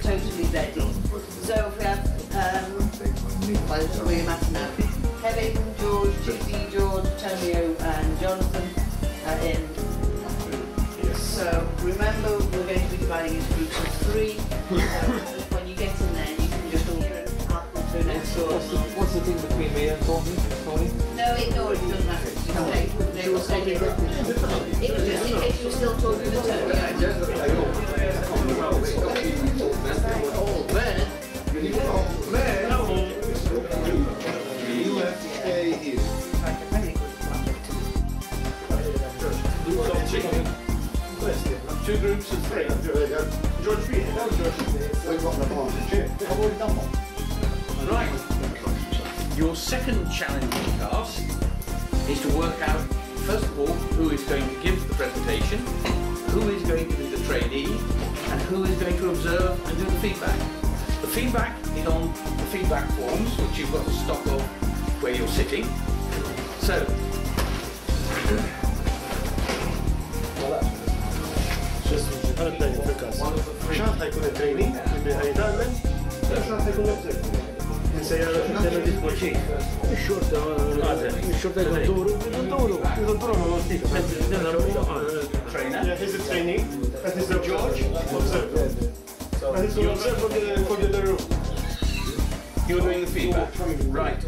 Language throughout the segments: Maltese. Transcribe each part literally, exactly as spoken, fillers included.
totally ready. So if we have, um, well, it's really matter now. Kevin, George, Judy, George, Tonio and Jonathan are in. So remember, we're going to be dividing into groups of three. So when you get in there, you can just all help them through next door. What's the, what's the thing between me and Tony? Tony? No, ignore it, it doesn't matter. You can take, they will take it. It was just in case you were still talking to Tony. Oh, man. You have to stay here. Two groups of three. George Beat, that was George. We've got the advantage. I've already done one. Right. Your second challenging task is to work out, first of all, who is going to give the presentation, who is going to be the trainee, and who is going to observe and do the feedback. The feedback is on the feedback forms, which you've got a stock of where you're sitting. So, شرط هيكون التريننج دائما شرط هيكون السيارة دائما تكون شيء الشرطة الشرطة يدوروا يدوروا يدوروا ما نصير trainer. Here's the training. That is the George. Observe. That is the observe for the for the room. You're doing the feedback. Right.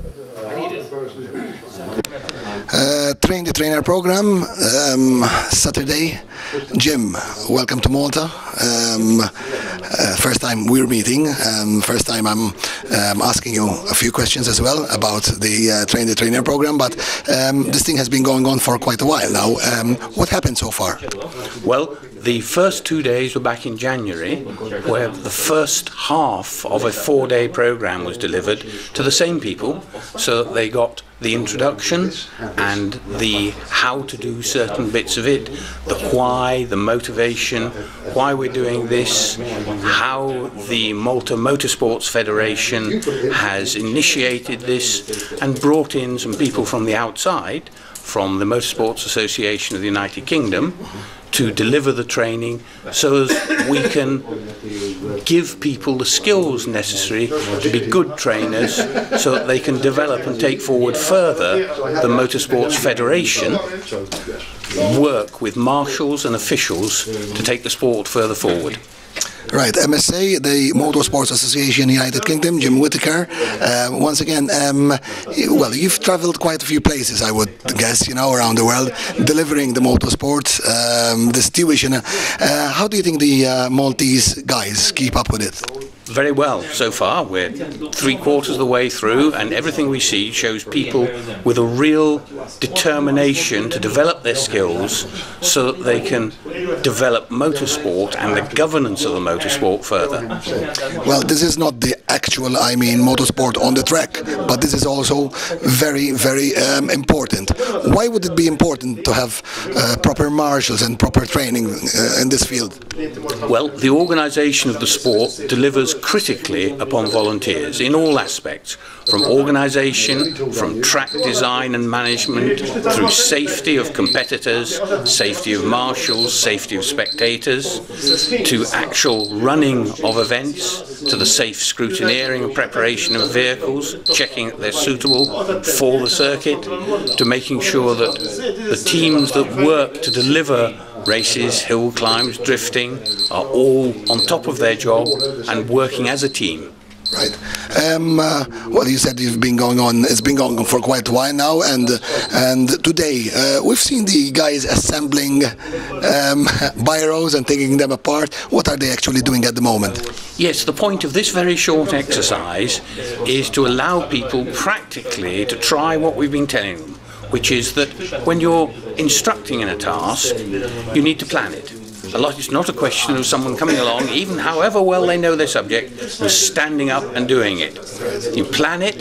Uh, train the trainer program, um, Saturday. Jim, welcome to Malta. Um, uh, first time we're meeting. Um, first time I'm um, asking you a few questions as well about the uh, train the trainer program. But um, this thing has been going on for quite a while now. Um, what happened so far? Well, the first two days were back in January, where the first half of a four-day program was delivered to the same people, so that they got the introduction and the how to do certain bits of it, the why, the motivation, why we're doing this, how the Malta Motorsports Federation has initiated this and brought in some people from the outside, from the Motorsports Association of the United Kingdom, to deliver the training so that we can give people the skills necessary to be good trainers so that they can develop and take forward further the Motorsports Federation, work with marshals and officials to take the sport further forward. Right, M S A, the Motorsports Association United Kingdom, Jim Whittaker. Uh, once again, um, well, you've travelled quite a few places, I would guess, you know, around the world, delivering the motorsport, um, this tuition. Uh, how do you think the uh, Maltese guys keep up with it? Very well so far. We're three quarters of the way through, and everything we see shows people with a real determination to develop their skills so that they can develop motorsport and the governance of the motorsport further. Well, this is not the actual, I mean, motorsport on the track, but this is also very, very um, important. Why would it be important to have uh, proper marshals and proper training uh, in this field? Well, the organisation of the sport delivers critically upon volunteers in all aspects, from organisation, from track design and management, through safety of competitors, safety of marshals, safety of spectators, to actual running of events, to the safe scrutineering and preparation of vehicles, checking that they're suitable for the circuit, to making sure that the teams that work to deliver races, hill climbs, drifting, are all on top of their job and working as a team. Right. Um, uh, well, you said you've been going on. It's been going on for quite a while now, and uh, and today uh, we've seen the guys assembling um, biros and taking them apart. What are they actually doing at the moment? Yes, the point of this very short exercise is to allow people practically to try what we've been telling them, which is that when you're instructing in a task, you need to plan it. A lot, it's not a question of someone coming along, even however well they know their subject, and standing up and doing it. You plan it,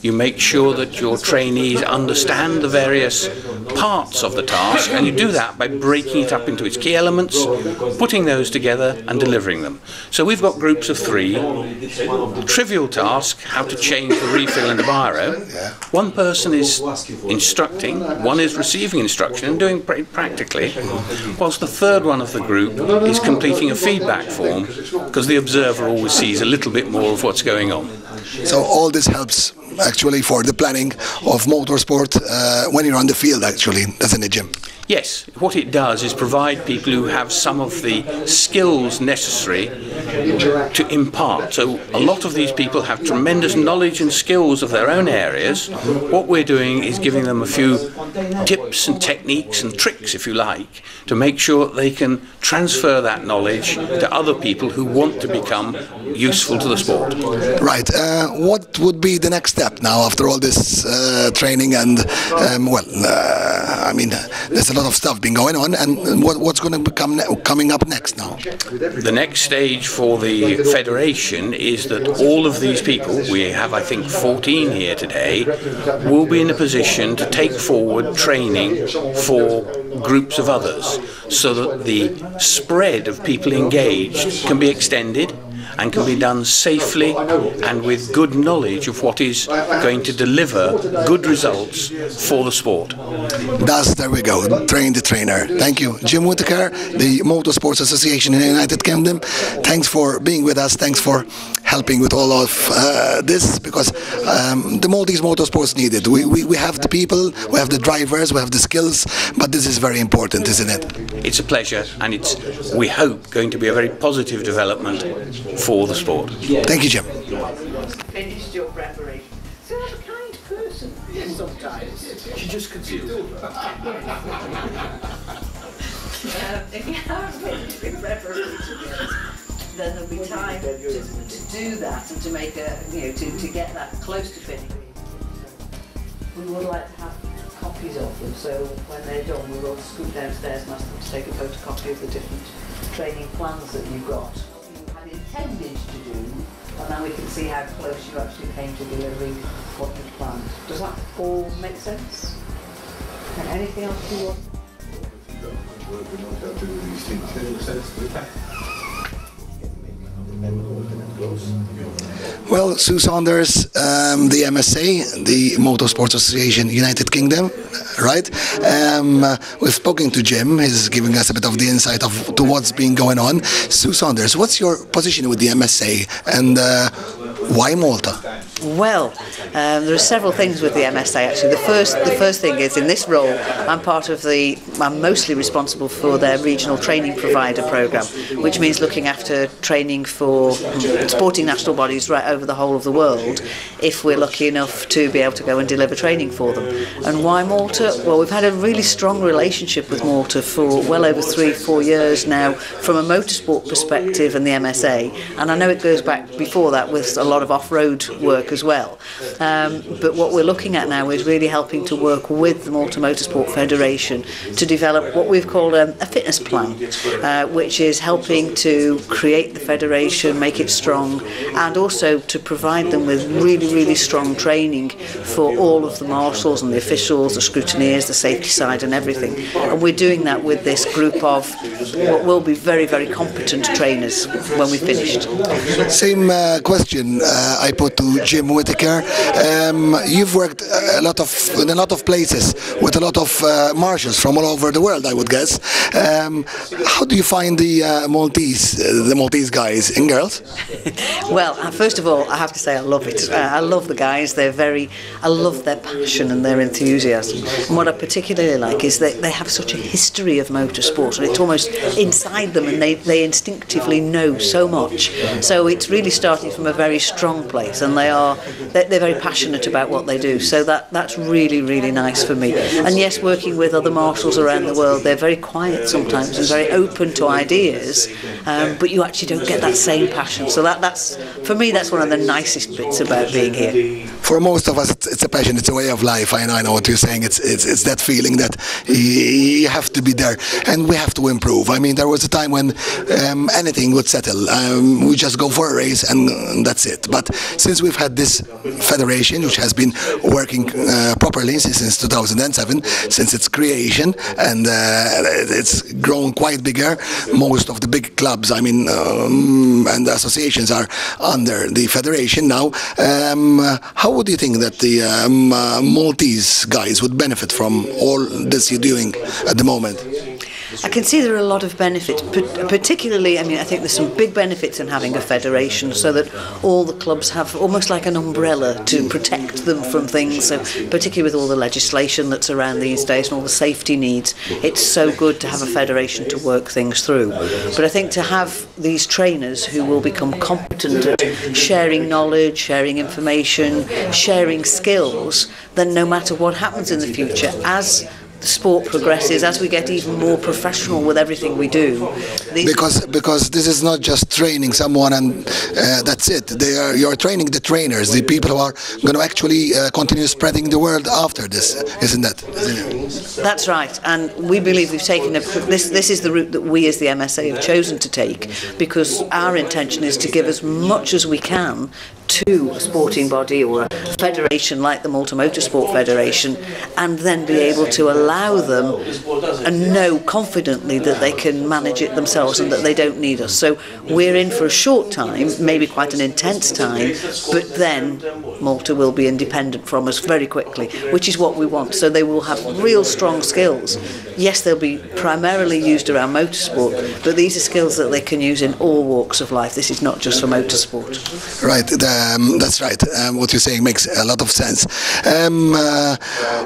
you make sure that your trainees understand the various parts of the task, and you do that by breaking it up into its key elements, putting those together and delivering them. So we've got groups of three. Trivial task, how to change the refill in the biro. One person is instructing, one is receiving instruction and doing it practically, whilst the third one of the group is completing a feedback form, because the observer always sees a little bit more of what's going on. So all this helps actually for the planning of motorsport uh, when you're on the field, actually, doesn't it, Jim? Yes, what it does is provide people who have some of the skills necessary to impart. So a lot of these people have tremendous knowledge and skills of their own areas. What we're doing is giving them a few tips and techniques and tricks, if you like, to make sure they can transfer that knowledge to other people who want to become useful to the sport. Right. Uh, what would be the next step now after all this uh, training and, um, well, uh, I mean, there's a lot of stuff been going on, and what, what's going to become coming up next now? The next stage for the federation is that all of these people, we have I think fourteen here today, will be in a position to take forward training for groups of others, so that the spread of people engaged can be extended and can be done safely and with good knowledge of what is going to deliver good results for the sport. Thus, there we go, train the trainer. Thank you. Jim Whittaker, the Motorsports Association in the United Kingdom. Thanks for being with us. Thanks for helping with all of uh, this, because um, the Maltese motorsports need it. We, we, we have the people, we have the drivers, we have the skills, but this is very important, isn't it? It's a pleasure, and it's, we hope, going to be a very positive development for the sport. Thank you, Jim. Finished your preparation. So I'm a kind person sometimes. She just confused. Um, if you haven't finished your preparation yet, then there'll be time to, to do that and to make a, you know, to, to get that close to finish. We would like to have copies of them, so when they're done, we will scoot downstairs and ask them to take a photocopy of the different training plans that you've got. You had intended to do, and then we can see how close you actually came to delivering what you planned. Does that all make sense? And anything else you want? Well, Sue Saunders, um, the M S A, the Motorsports Association United Kingdom, right? Um, uh, we've spoken to Jim. He's giving us a bit of the insight of to what's been going on. Sue Saunders, what's your position with the M S A, and uh, why Malta? Well, um, there are several things with the M S A actually. The first, the first thing is, in this role, I'm part of the, I'm mostly responsible for their regional training provider programme, which means looking after training for sporting national bodies right over the whole of the world, if we're lucky enough to be able to go and deliver training for them. And why Malta? Well, we've had a really strong relationship with Malta for well over three, four years now, from a motorsport perspective and the M S A, and I know it goes back before that with a lot of off-road work as well. Um, but what we're looking at now is really helping to work with the Malta Motorsport Federation to develop what we've called a, a fitness plan, uh, which is helping to create the federation, make it strong, and also to provide them with really, really strong training for all of the marshals and the officials, the scrutineers, the safety side and everything. And we're doing that with this group of what will be very, very competent trainers when we've finished. Same uh, question uh, I put to Jim Whittaker. Um, you've worked a lot of in a lot of places with a lot of uh, marshals from all over the world, I would guess. Um, how do you find the uh, Maltese, uh, the Maltese guys and girls? Well, uh, first of all, I have to say I love it. Uh, I love the guys. They're very, I love their passion and their enthusiasm. And what I particularly like is that they have such a history of motorsport, and it's almost inside them, and they, they instinctively know so much. So it's really starting from a very strong place, and they are they're, they're very passionate about what they do. So that that's really, really nice for me. And yes, working with other marshals around the world, they're very quiet sometimes and very open to ideas, um, but you actually don't get that same passion. So that that's for me, that's one of the nicest bits about being here. For most of us, it's, it's a passion, it's a way of life. I know, I know what you're saying. It's, it's, it's that feeling that you have to be there, and we have to improve. move. I mean, there was a time when um, anything would settle. Um, we just go for a race and that's it. But since we've had this federation, which has been working uh, properly since, since two thousand seven, since its creation, and uh, it's grown quite bigger. Most of the big clubs, I mean, um, and the associations are under the federation now. Um, how would you think that the um, uh, Maltese guys would benefit from all this you're doing at the moment? I can see there are a lot of benefits, particularly, I mean, I think there's some big benefits in having a federation so that all the clubs have almost like an umbrella to protect them from things, so particularly with all the legislation that's around these days and all the safety needs, it's so good to have a federation to work things through. But I think to have these trainers who will become competent at sharing knowledge, sharing information, sharing skills, then no matter what happens in the future, as the sport progresses, as we get even more professional with everything we do. Because because this is not just training someone and uh, that's it. They are you're training the trainers, the people who are going to actually uh, continue spreading the word after this, isn't that? That's right, and we believe we've taken a, this. This is the route that we as the M S A have chosen to take, because our intention is to give as much as we can to a sporting body or a federation like the Malta Motorsport Federation, and then be able to allow them and know confidently that they can manage it themselves and that they don't need us. So we're in for a short time, maybe quite an intense time, but then Malta will be independent from us very quickly, which is what we want. So they will have real strong skills. Yes, they'll be primarily used around motorsport, but these are skills that they can use in all walks of life. This is not just for motorsport. Right. The Um, that's right. Um, what you're saying makes a lot of sense. Um, uh,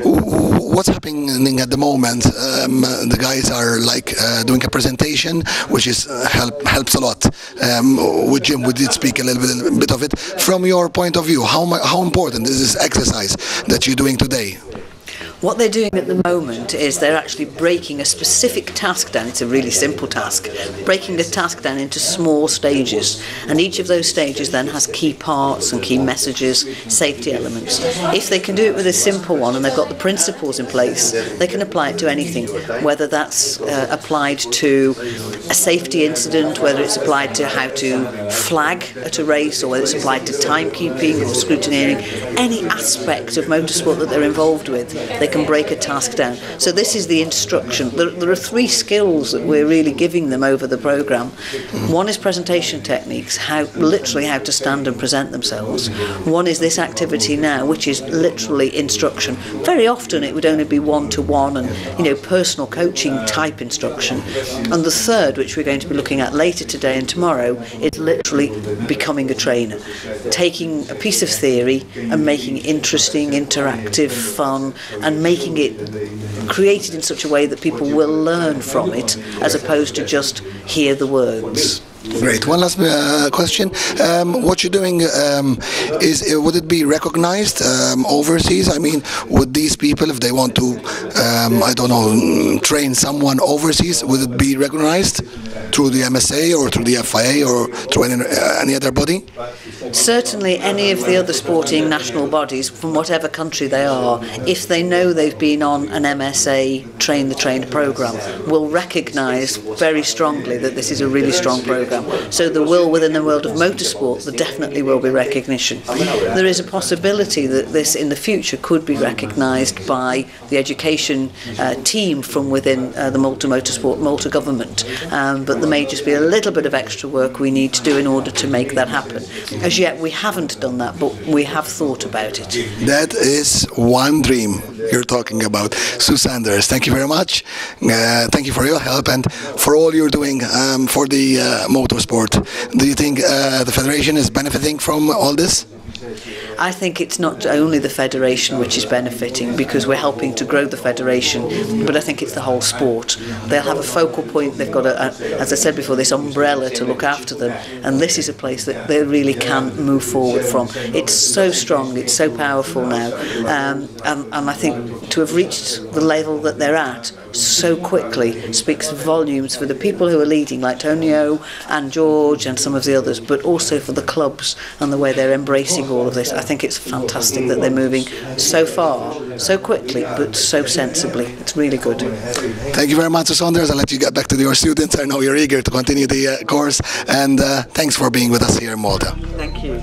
what's happening at the moment? Um, the guys are like uh, doing a presentation, which is uh, help helps a lot. Um, with Jim, we did speak a little bit, a bit of it. From your point of view, how how important is this exercise that you're doing today? What they're doing at the moment is they're actually breaking a specific task down. It's a really simple task. Breaking the task down into small stages. And each of those stages then has key parts and key messages, safety elements. If they can do it with a simple one and they've got the principles in place, they can apply it to anything. Whether that's uh, applied to a safety incident, whether it's applied to how to flag at a race, or whether it's applied to timekeeping or scrutineering, any aspect of motorsport that they're involved with, they can break a task down. So this is the instruction. There, there are three skills that we're really giving them over the programme. One is presentation techniques, how literally how to stand and present themselves. One is this activity now, which is literally instruction. Very often it would only be one-to-one and, you know, personal coaching type instruction. And the third, which we're going to be looking at later today and tomorrow, is literally becoming a trainer. Taking a piece of theory and making it interesting, interactive, fun, and making it created in such a way that people will learn from it, as opposed to just hear the words. Great. One last uh, question. Um, what you're doing um, is, uh, would it be recognized um, overseas? I mean, would these people, if they want to, um, I don't know, train someone overseas, would it be recognized through the M S A or through the F I A or through any, uh, any other body? Certainly any of the other sporting national bodies, from whatever country they are, if they know they've been on an M S A Train the Trainer programme, will recognise very strongly that this is a really strong programme. So there will, within the world of motorsport, there definitely will be recognition. There is a possibility that this in the future could be recognised by the education uh, team from within uh, the Malta Motorsport, Malta government, um, but there may just be a little bit of extra work we need to do in order to make that happen. As yet we haven't done that, but we have thought about it. That is one dream you're talking about. Sue Sanders, thank you very much. Uh, thank you for your help and for all you're doing um, for the uh, motorsport. Do you think uh, the Federation is benefiting from all this? I think it's not only the Federation which is benefiting, because we're helping to grow the Federation, but I think it's the whole sport. They'll have a focal point, they've got, a, a, as I said before, this umbrella to look after them, and this is a place that they really can move forward from. It's so strong, it's so powerful now, um, and, and I think to have reached the level that they're at so quickly speaks volumes for the people who are leading, like Tonio and George and some of the others, but also for the clubs and the way they're embracing all of this. I think think it's fantastic that they're moving so far, so quickly, but so sensibly. It's really good. Thank you very much, Saunders. I'll let you get back to your students. I know you're eager to continue the uh, course, and uh, thanks for being with us here in Malta. Thank you.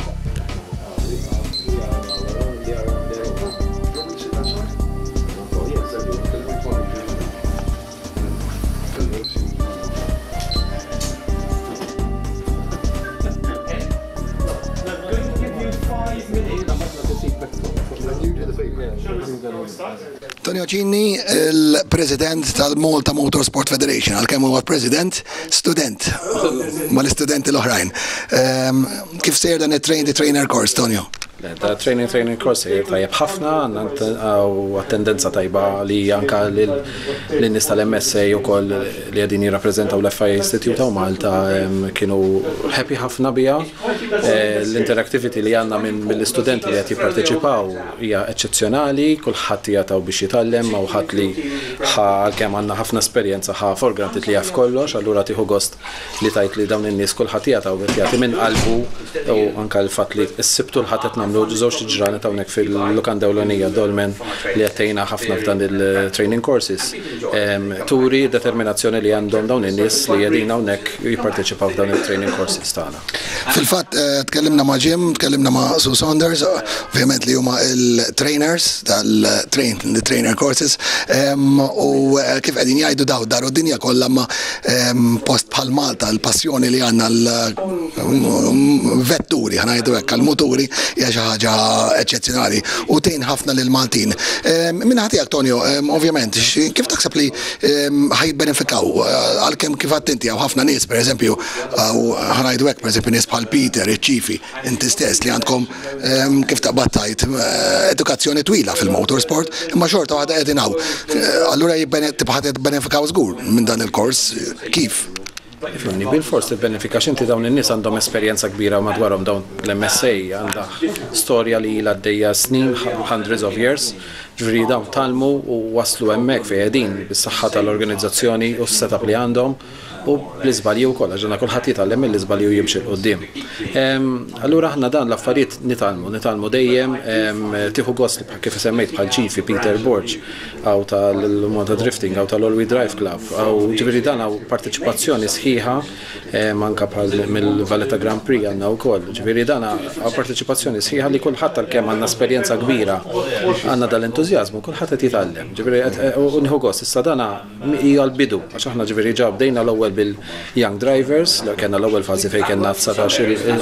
Tonio Cinni, il-President tal-Malta Motorsport Federation, għal-kemm huwa President, student, ma l-istudenti l-oħrajn. Kif sejr dan it-train the trainer course, Tonio? Da training training course tajjeb ħafna, għu tendenza tajba li anka l-nis tal-M S A u koll li għedin jirrapprezentaw l-F I Institute u Malta kienu happy ħafna bija. L-interactivity li għanna mill-studenti li għet jipparteċipaw hija eccezzjonali, kullħat jgħataw biex jitallem, u ħat li ħal-kem għanna ħafna esperienza ħa for-granted li jgħaf kollox, allura tiħu gost li tajt li dawn in-nies kullħat jgħataw biex jgħati minn qalbu u anka l-fat li s-sibtu l-ħatet namlu żewġ ġranet hawnhekk fil-Lukan Dewlenija Dolmen li għattejna ħafna f'dan il-training courses. Turi determinazzjoni li għandhom dawn in-nies li qegħdin hawnhekk jipparteċipaw f'dawn il-training courses tagħna. Fil-fatt tkellimna ma' Jim, tkellimna ma' Sue Saunders, ovvjament li huma il-trainers tal-trainer courses, u kif qegħdin jgħidu daw daru d-dinja kollha ma' post bħal Malta, l-passjoni li għandna l-vetturi, ħanajdu hekk għall-muturi hija xi ħaġa eċċezzjonali u tgħin ħafna lil Maltin. Minn ħati Tonio, ovvjament, kif taħseb li ħajbenefikaw għalkemm kif għadt inti hawn ħafna nies pereżempju ħanajdu hekk pereżempju nies bħal Peter, iċ-ċifi, inti stess li għandkom kif taqbad tajt edukazzjoni twila fil-motorsport, imma xorta waħda qegħdin hawn. Allura tibqa' tibbenefikaw żgur minn dan il-kors kif? Ifni, bil-fors il-benefikax inti dawn in-nies għandhom esperjenza kbira madwarhom dawn l-M S A għandha storja li ilha għaddejja snin, hundreds of years, ġifieri dawn talmu u waslu hemmhekk fejn qegħdin bis-saħħa tal-organizzazzjoni u s-setup li għandhom u l-iżbalji wkoll għax kulħadd jitgħallem mill-iżbalji u jimxi l-qudiem. Allura aħna dan l-affarijiet nitalmu, nitalmu dejjem tieħu gost kif semmejt bħal ċifi Peter Borg aw tal-Malta Drifting aw tal-All-Wheel Drive Club aw ġifieri dan hawn parteċipazzjoni sħiħa manka bħal mill-Valletta Grand Prix għandna wkoll. Ġifieri dan hawn parteċipazzjoni sħiħa li kulħadd għalkemm għandna esperjenza kbira għandna dal-entużjażmu kulħadd qed jitgħallem. Ġifieri u nieħu gost issa dan hija l-bidu għax aħna ġifieri ġa bdejna l-ewwel bil-young drivers, li kena l-ewwel fażi fejn kellna tsatax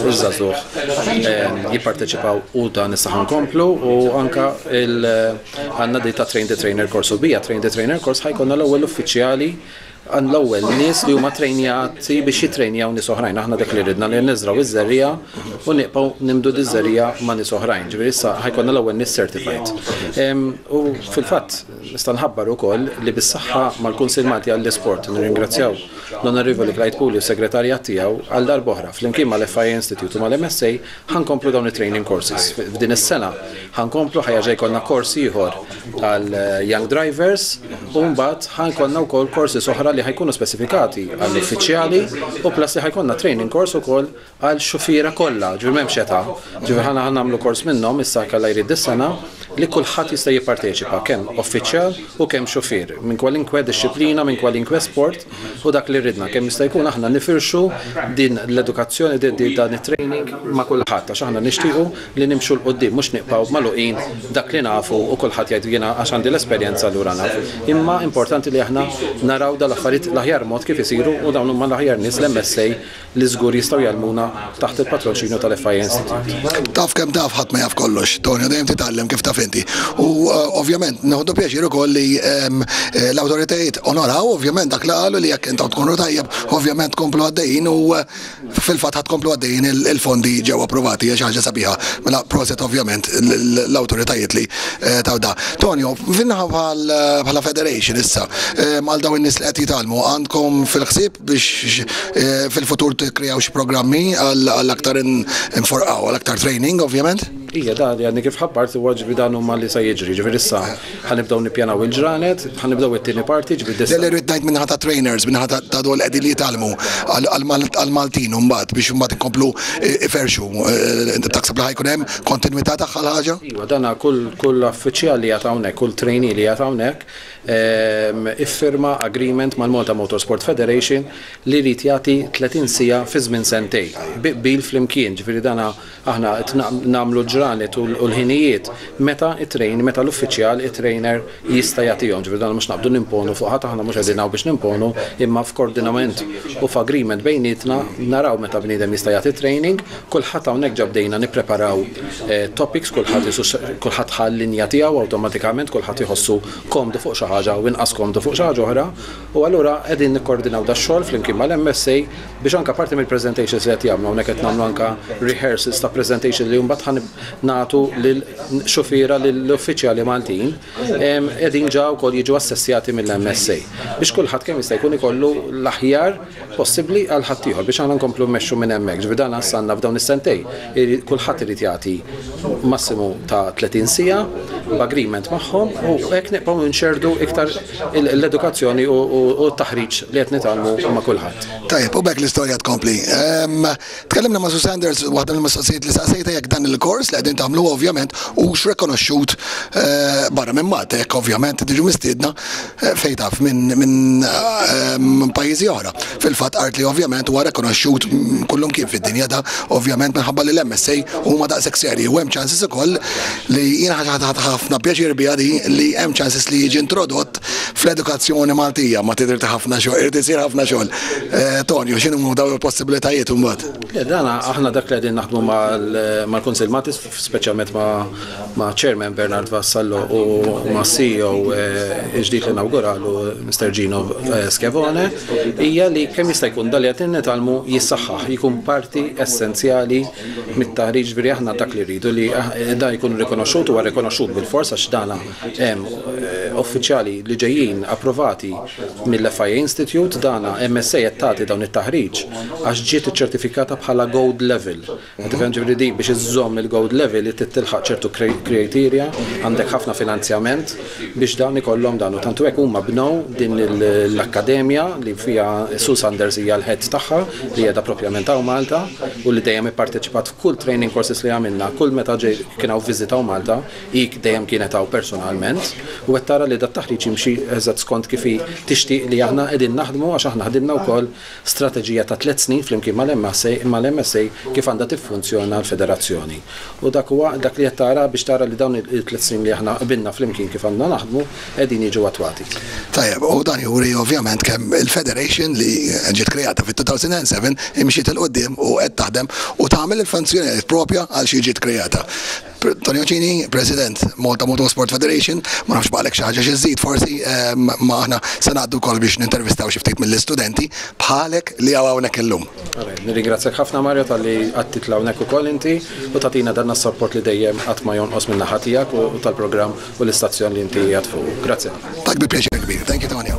il-żagħżugħ jipparteċipaw u dan issa ħankomplu u anka għandna dejta train the trainer course u bija train the trainer course ħajkonna l-ewwel uffiċjali għan l-ewwel nies li huma trejnjati biex jitrejnjaw nies oħrajn. Aħna dak li ridna li niżraw iż-żerrija u nieqgħu nimdu d-żerrija ma' nies oħrajn. Ġifieri issa ħajkonna l-ewwel nies certified. U fil-fatt nista' nħabbar ukoll li bis-saħħa mal-Kunsill Malti għall-Isport nirringrazzjaw l-Onorevoli Clyde Pooley u segretarjat tiegħu għal darba oħra flimkien mal-F I Institute u mal-M S A ħankomplu dawn it-training courses. F'din is-sena ħankomplu ħajja jkollna kors ieħor għal young drivers u mbagħad ħankollna wkoll courses oħra li ħajkunu specifikati għall-uffiċjali u plus li ħajkonna training course ukoll għal xufiera kollha, ġifier m'hemmx età. Ġifier ħana nagħmlu kors minnhom issa kellha jrid dis-sena li kulħadd jista' jipparteċipa kemm uffiċjal u kemm xufier minn kwalinkwe disċiplina, minn kwalinkwe sport u dak li ridna kemm jista' jkun aħna nifirxu din l-edukazzjoni dan it-training ma' kulħadd għax aħna nixtiequ li nimxu l qudiem mhux nieqbgħu magħluqin dak li nafu u kulħadd jgħid jiena għax għandi l-esperjenza lura naf. Imma importanti li aħna naraw dal-affarijiet l-aħjar mod kif isiru u dawn huma l-aħjar nies l-M S A li żgur jistgħu jgħalmuna taħt il-patroċinju tal-F I Institute. Taf kemm taf ħadd ma jaf kollox, Tonio dejjem titgħallem kif taf inti. U ovvjament neħdu pjaċir ukoll li l-awtoritajiet onoraw ovvjament dak li qalu li jekk intom tkunu tajjeb ovvjament tkomplu għaddejjin u fil-fatt ħadd tkomplu għaddejjin il-fondi ġew approvati hija xi ħaġa sabiħa. Mela proset ovvjament l-awtoritajiet li taw da. Tonio, finnaħa bħala federation issa għal dawn in-nies li qed jitgħallmu għandkom fil-ħsieb biex fil-futur tikkreaw xi programmi għal aktar inforqaw għal aktar training ovvjament? Ija, da, għadni kif ħabbart u għagġi dan huma li sa jiġri, ġifir issa ħanibdaw nippjanaw il-ġranet, ħanibdaw it-tieni parti, ġifir dissa. Deli rrid ngħid minnaħa ta' trainers, minnaħa ta' dol qegħdin li jitalmu għal-Maltin mbagħad biex imbagħad inkomplu iferxu. Taħseb li ħajkun hemm kontinwità tagħha l-ħaġa? Iva, dana kull kull uffiċjal li jagħt hawnhekk, kull trainee li jagħt hawnhekk iffirma agreement mal-Malta Motorsport Federation li jrid jagħti tletin siegħa fi żmien sentej. Bil flimkien, ġifieri dana aħna nagħmlu ġranet u l-ħinijiet meta it-train, meta l-uffiċjal it-trainer jista' jagħtihom. Ġifieri dana mhux naqbdu nimponu fuq ħadd, aħna mhux qegħdin biex nimponu, imma f'koordinament u f'agreement bejnietna naraw meta bniedem jista' jagħti training, kulħadd hawnhekk ġabdejna nippreparaw topics, kulħadd kulħadd ħall linja tiegħu awtomatikament, kulħadd iħossu komdu fuq xi ħaġa u inqas komdu fuq xi ħaġa oħra, u allura qegħdin nikkoordinaw dax-xogħol flimkien mal-M S A biex anke parti mill-presentations li qed jagħmlu hawnhekk qed nagħmlu anke rehearsals ta' presentation li mbagħad ħan nagħtu lil xufiera lill-uffiċjali Maltin qegħdin ġa wkoll jiġu assessjati mill-M S A biex kulħadd kemm jista' jkun ikollu l-aħjar possibbli għal ħadd ieħor biex aħna nkomplu mmexxu minn hemmhekk. Ġifieri dan għassanna f'dawn is-sentej kulħadd irid jagħti massimu ta' tletin siegħa b'agreement magħhom u hekk nibqgħu nxerdu iktar l-edukazzjoni u t-taħriġ li qed nitgħallmu ma' kulħadd. Tajjeb, u bekk l-istorja tkompli. Tkellimna ma' Su Sanders waħda mill-mistoqsijiet li saqsejta jekk dan il-kors li qegħdin tagħmlu ovvjament hux rikonoxxut barra minn Malta, jekk ovvjament tiġu mistiedna fejn taf minn pajjiżi oħra. Fil-fatt qart li ovvjament huwa rikonoxxut kullum kien fid-dinja da ovvjament minħabba li l-M S A huma daqshekk serji u hemm chances ukoll li jiena ħafna pjaċir biha di li hemm chances li jiġi introdott fl-edukazzjoni Maltija ma tidher ta' ħafna xogħol, irid isir ħafna xogħol. Tonju, x'inhu dawn il-possibilitajiet imbagħad? Dana aħna dak li qegħdin naħdmu mal-Kunsill Malti, speċjalment ma' Chairman Bernard Vassallo u ma' C E O ġdid li inawguralu mister Gino Schevone, hija li kemm jista' jkun dan li qed nitalmu jissaħħaħ, jkun parti essenzjali mit-taħriġ ġifieri aħna dak li rridu li dan jkun rikonoxxut huwa rikonoxxut bil-fors għax dana hemm uffiċjali li ġejjin approvati mill-F I A Institute, dana M S A qed tagħti dawn it-taħriġ għax ġiet iċċertifikata bħala gold level. Tifhem ġifieri dik biex iżżomm il-gold level li tilħaq ċertu kriterja, għandek ħafna finanzjament biex dawn ikollhom dan u tantu hekk huma bnew din l-akkademja li fiha Su Sanders hija l-head tagħha li qiegħda propjament hawn Malta u li dejjem ipparteċipat f'kull training courses li għamilna, kull meta ġej kien hawn viżitaw Malta, hik dejjem kienet hawn personalment u qed tara li dat taħriġ jimxi eżatt skont kif tixtieq li aħna qegħdin naħdmu għax aħna ħdimna wkoll strateġija ta' tliet snin flimkien mal-M S A kif għandha tiffunzjona l-federazzjoni. U dak huwa dak li qed tara biex tara li dawn il-tliet snin li aħna qbilna flimkien kif għandna naħdmu qegħdin jiġu attwati. Tajjeb, u dan juri ovvjament kemm il-Federation li ġiet kreata fit-two thousand seven imxiet il qudiem u qed taħdem u tagħmel il-funzjonijiet propja għal xi ġiet kreata. Tonio Cini, President Malta Motorsport Federation, ma nafx baqalek xi ħaġa xi żid forsi ma aħna se ngħaddu wkoll biex nintervistaw xi ftit mill-istudenti bħalek li hawn hawnhekk illum. Nirringrazzjak ħafna Mario talli qatt titla' hawnhekk ukoll inti u tagħtina dan is-support li dejjem qatt ma jonqos minn naħa tiegħek u tal-programm u l-istazzjon li inti qiegħed fuq. Grazzi. Tak bi pjaċir kbir. Thank you, Tonio.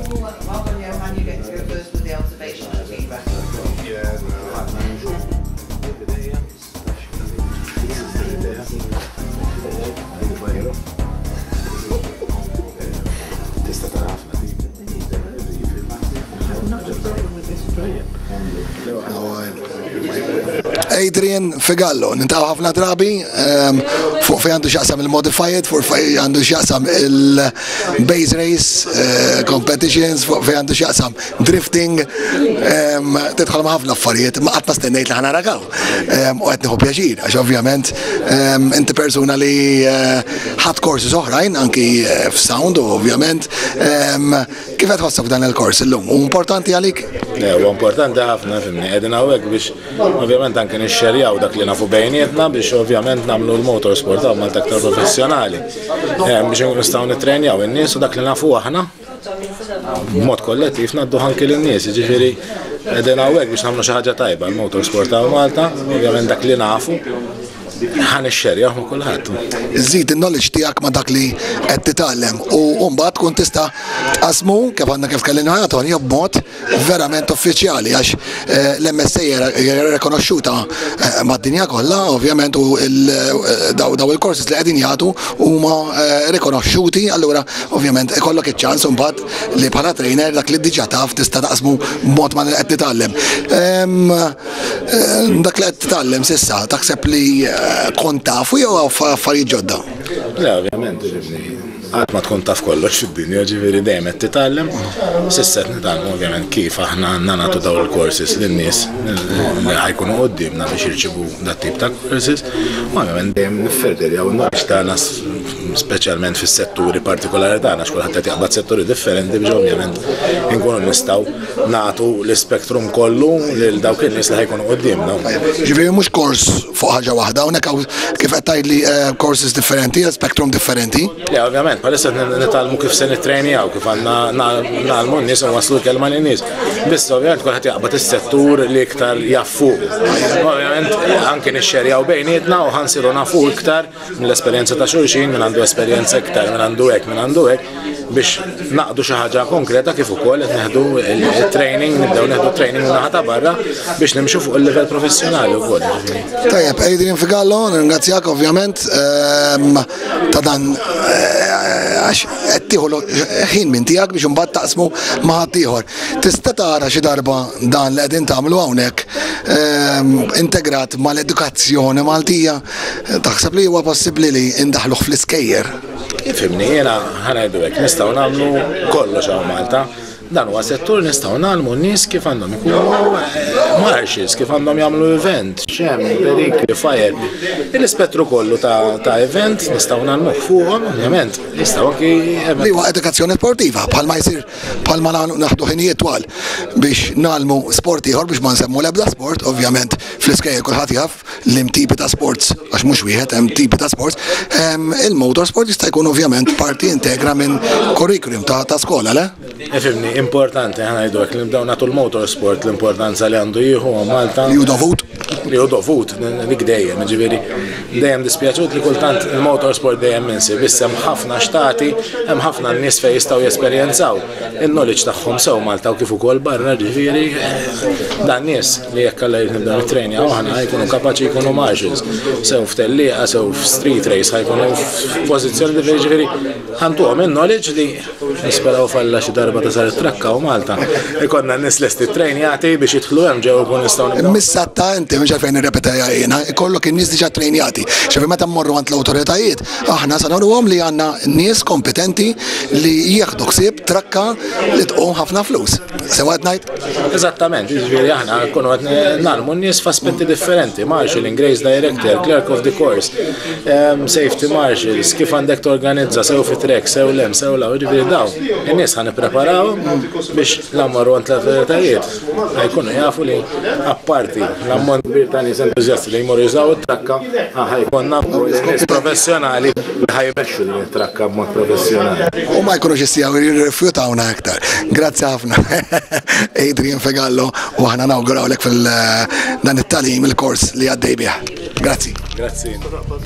Adrian Figallo, nintaw ħafna drabi fuq fej għandu xaqsam il-modified, fuq fej għandu xaqsam il-base race competitions, fuq fej għandu xaqsam drifting, titħol ma ħafna affarijiet, ma għatma stennejt li ħana ragaw. U għetniħu pjaċir, għax ovvjament inti persuna li ħat korsi oħrajn, anki f-sound ovvjament, kif għed ħossaf dan il-kors il-lum? U importanti għalik? U importanti ħafna fimni, għedin għawek biex ovvjament anke nixxerjaw dak li nafu bejnietna biex ovvjament nagħmlu l-motorsport għaw Malta aktar professjonali. Biex nistgħu nitrenjaw in-nies u dak li nafu aħna b'mod kollettiv ngħaddu anke lin-nies, jiġifieri qegħdin hawnhekk biex nagħmlu xi ħaġa tajba l-motorsport għaw Malta, ovvjament dak li nafu ħan ix-xerja ma' kulħadd. Iżid in-knowledge tiegħek ma' dak li qed titgħallem u mbagħad tkun tista' tqasmu kif għandna kif kellimna ħaton b'mod verament uffiċjali għax l-M S A hija rikonoxxuta mad-dinja kollha, ovvjament, u daw il-courses li qegħdin jagħtu huma rikonoxxuti, allura ovvjament ikollok iċ-ċans imbagħad li bħala trainer dak li diġà taf tista' taqsmu b'mod ma qed titgħallem. Dak li qed titgħallem s'issa taħseb li kont tafu jew affarijiet ġodda? Le, ovvjament, għad ma tkun taf kollox fid-dinja, ġifieri dejjem qed titgħallem, s'issa qed nitgħallmu ovvjament kif aħna għandna nagħtu daw il-courses lin-nies li ħajkunu qudiemna biex jirċevu dat tip ta' courses, u ovvjament dejjem nifferderjaw in-knowledge tagħna speċjalment fis-setturi partikolari tagħna x'kulħadd qed jaqbad setturi differenti biex ovvjament inkunu nistgħu nagħtu l-ispektrum kollu lil dawk in-nies li ħajkunu qudiemna. Ġifieri mhux kors fuq ħaġa waħda, hawnhekk kif qed tgħidli courses differenti, spektrum differenti. Le, ovvjament, palissa nitgħallmu kif se nittrenjaw, kif għandna nagħlmu n-nies u waslu l-kelma lin-nies. Biss ovvjament kulħadd jaqbad is-settur li iktar jaffu. Ovvjament anke nixxerjaw bejnietna u ħansiru nafu iktar mill-esperjenza ta' xulxin, minn għandu esperjenza iktar, minn għandu hekk, minn għandu hekk biex naqdu xi ħaġa konkreta kif ukoll qed neħdu il-training, nibdew neħdu training naħa ta' barra biex nimxu fuq il-livell professjonali wkoll. Tajjeb, Adrian Figallo, nirringrazzjak ovvjament ta' dan għax qed tieħu ħin minn tiegħek biex imbagħad taqsmu ma' ħadd ieħor. Tista' tara xi darba dan li qegħdin tagħmlu hawnhekk integrat mal-edukazzjoni Maltija, taħseb li huwa possibbli li indaħluh fl-iskejjer? Ifhimni, jiena ħanajdu hekk nistgħu nagħmlu kollox hawn Malta. Dan huwa settur nistgħu nagħmlu n-nies kif għandhom ikunu marxis, kif għandhom jagħmlu event, xem, perikli, fire. Il-ispettru kollu ta' event nistgħu nagħmlu fuqhom, ovvjament, nistgħu anki. Li huwa edukazzjoni sportiva, bħalma jsir bħalma naħdu ħinijiet twal biex nagħmlu sport ieħor biex ma nsemmu l-ebda sport, ovvjament fl-iskejjel kulħadd jaf l-hemm tipi ta' sports, għax mhux wieħed hemm tipi ta' sports. Il-motorsport jista' jkun ovvjament parti integra minn curriculum ta' skola, le? Ifhimni, importanti ħana jdu għek li nibdaw nagħtu l-motorsport l-importanza li għandu jieħu Malta. Li hu dovut? Li hu dovut, dik dejjem, ġifieri dejjem dispjaċut li kultant il-motorsport dejjem minsi, biss hemm ħafna xtati, hemm ħafna nies fejn jistgħu jesperjenzaw il-knowledge tagħhom sew Malta u kif ukoll barra, ġifieri dan nies li jekk alla nibdew nittrenjaw aħna jkunu kapaċi jkunu marshals, sew f'tellieqa, sew f'street race ħajkunu f'pożizzjoni differenti, ġifieri ħantuhom in-knowledge li nisperaw falla xi darba ta' sar it-trakka u Malta. Ikonna n-nies lesti trejnjati biex jidħlu hemm ġew ikun nistgħu nibdew. Missatta inti mhux għalfejn nirrepetejha jiena, ikollok in-nies diġà trejnjati. Xefi meta mmorru għand l-awtoritajiet, aħna sa nagħmluhom li għandna nies kompetenti li jieħdu ħsieb trakka li tqum ħafna flus. Sewa qed ngħid? Eżattament, jiġifieri aħna nkunu qed nagħmlu n-nies f'aspetti differenti, marshalling, race director, clerk of the course, safety marshals, kif għandek torganizza sew fit-trek, sew lem, sew law, jiġifieri dawn. In-nies ħa nippreparaw biex l-ammorru għand l-autoritajiet ħajkunu jafu li apparti l-ammont kbir ta' nies entużjasti li jmorru jużaw it-trakka ħajkonna nies professjonali li ħajmexxu din it-trakka b'mod professjonali. U ma jkunux jistgħu jirrifjutawna aktar. Grazzi ħafna. Adrian Figallo u aħna nawgurawlek fil-dan it-talim il-kors li għaddej bih. Grazzi. Grazzi.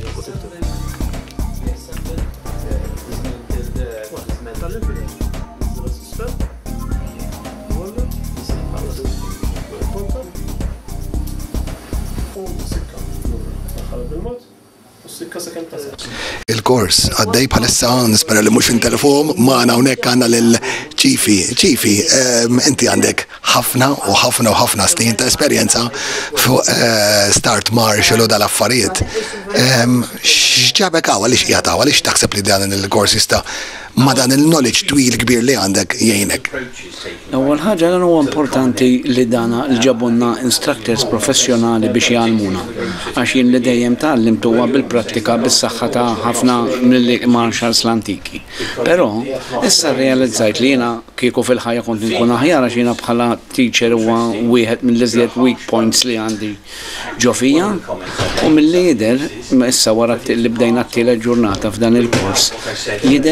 Il-kors għaddej bħalissa nispera li mhux fin-telefon magħna hawnhekk għandna lil ċifi. Ċifi, inti għandek ħafna u ħafna u ħafna snin ta' esperjenza fuq start marshal u dal-affarijiet. X'ġabek hawn għaliex qiegħed hawn għaliex taħseb li dan il-kors jista' ma dan il-knowledge twil kbir li għandek jgħinek? Ewwel ħaġa dan huwa importanti li dana li ġabunna instructors professjonali biex jgħalmuna. Għax jien li dejjem tgħallimt huwa bil-prattika bis-saħħa ta' ħafna mill-marshals l-antiki. Però issa rrealizzajt li jiena kieku fil-ħajja kont nkun aħjar għax jiena bħala teacher huwa wieħed mill-iżjed weak points li għandi ġo fija u mill-lider issa wara li bdejna t-tielet ġurnata f'dan il-kors jidher li hemm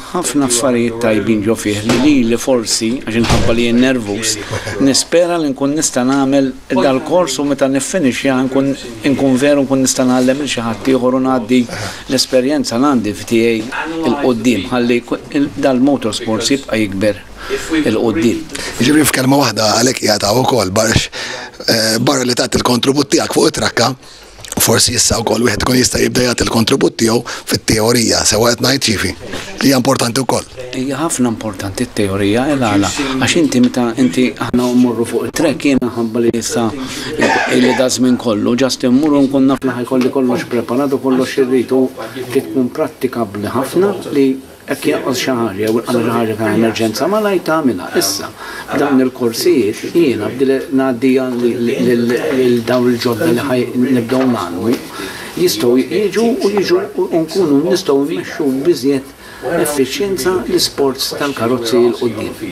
ħafna affarijiet tajbin ġo fih li li li forsi għax inħabba li jien nervus nispera li nkun nista' nagħmel dal-kors u meta niffinixja nkun nkun veru nkun nista' nagħlem il xi ħadd ieħor u ngħaddi l-esperjenza li għandi f'tiegħi il-qudiem ħalli dal-motorsports jibqa' jikber il-qudiem. Jiġifieri f'kelma waħda għalhekk qiegħed ukoll barra li tagħti il-kontribut tiegħek fuq it-trakka. Forsi issa wkoll wieħed ikun jista' jibda jagħti l-kontribut tiegħu fit-teorija sewa qed ngħid xifi. Hija importanti wkoll. Hija ħafna importanti t-teorija il għala għax inti meta inti aħna mmorru fuq it-trek jiena ħabba li issa li da żmien kollu ġast immurru nkun naf li ħajkolli kollox preparat u kollox irrid u tkun prattikabbli ħafna li Ekki jaqqos xaħġa, jew għal ħaġa ta' emerġenza ma lajt tagħmilha. Issa, dawn il-korsijiet jiena bdil ngħaddija lil dawn il-ġodda li ħaj nibdew nagħmlu jistgħu jiġu u jiġu u nkunu nistgħu nmexxu biżjed effiċjenza l-sports tal-karozzi l-qudiem.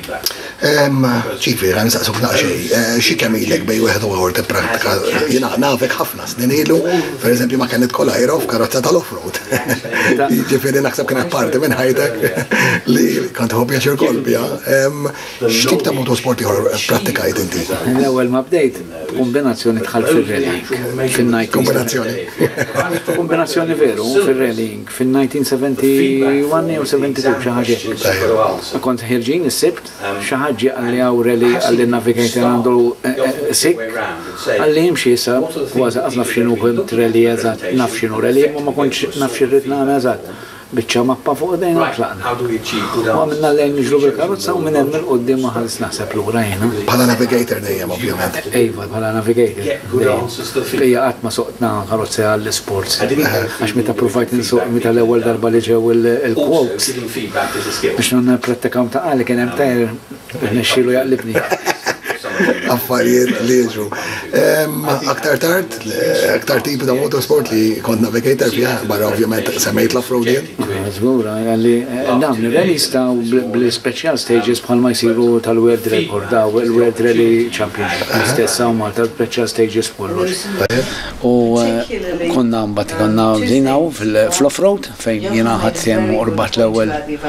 ċifi, għan saqsuk naqxej, xie kemm ilek bej wieħed u għor t-praktika, jina nafek ħafna snin ilu, per eżempju ma kienet kolajro f'karozza tal-offroad. Ġifiri naħseb kienet parti minn ħajtek li kont ħobb jaċir kolbja. X'tip ta' motorsport ieħor prattikajt inti? L-ewwel ma bdejt kombinazzjoni tħall fir-rallying fin-nineteen Kombinazzjoni. Kombinazzjoni veru fir-rallying fin-nineteen seventy-one u seventy-two xi ħaġa. Kont ħirġin is-sibt xi ħaġa għalli għaw rally għalli navigator għandu sik għalli jimxi issa kważi għaz naf xinu kont rally eżat naf xinu rally ma ma kontx naf xirrit nagħmel eżat biċċa mappa fuq dejn tlaqna. U għamilna lejn niġru bil-karozza u minn hemm il-qudiem ma ħallis naħseb lura jiena. Bħala navigator dejjem ovvjament. Ejva, bħala navigator. Hija qatt ma soqtna karozza għall-sports. Għax meta provajt insuq meta l-ewwel darba li ġew il-quotes biex non prattikam ta' għali kien hemm tajr nexxielu jaqlibni. Affarijiet li jiġu. Aktar tard, aktar tipi ta' motorsport li kont navigator fiha, barra ovvjament semmejt l-offroad jien. Żgura, għalli dawn ir-rallies ta' bl-special stages bħalma jsiru tal-World Record daw il-World Rally Championship. Stessa huma tal-special stages kollox. U konna mbagħad konna bdejnaw fl-offroad fejn jiena ħadd sehem urbat l-ewwel.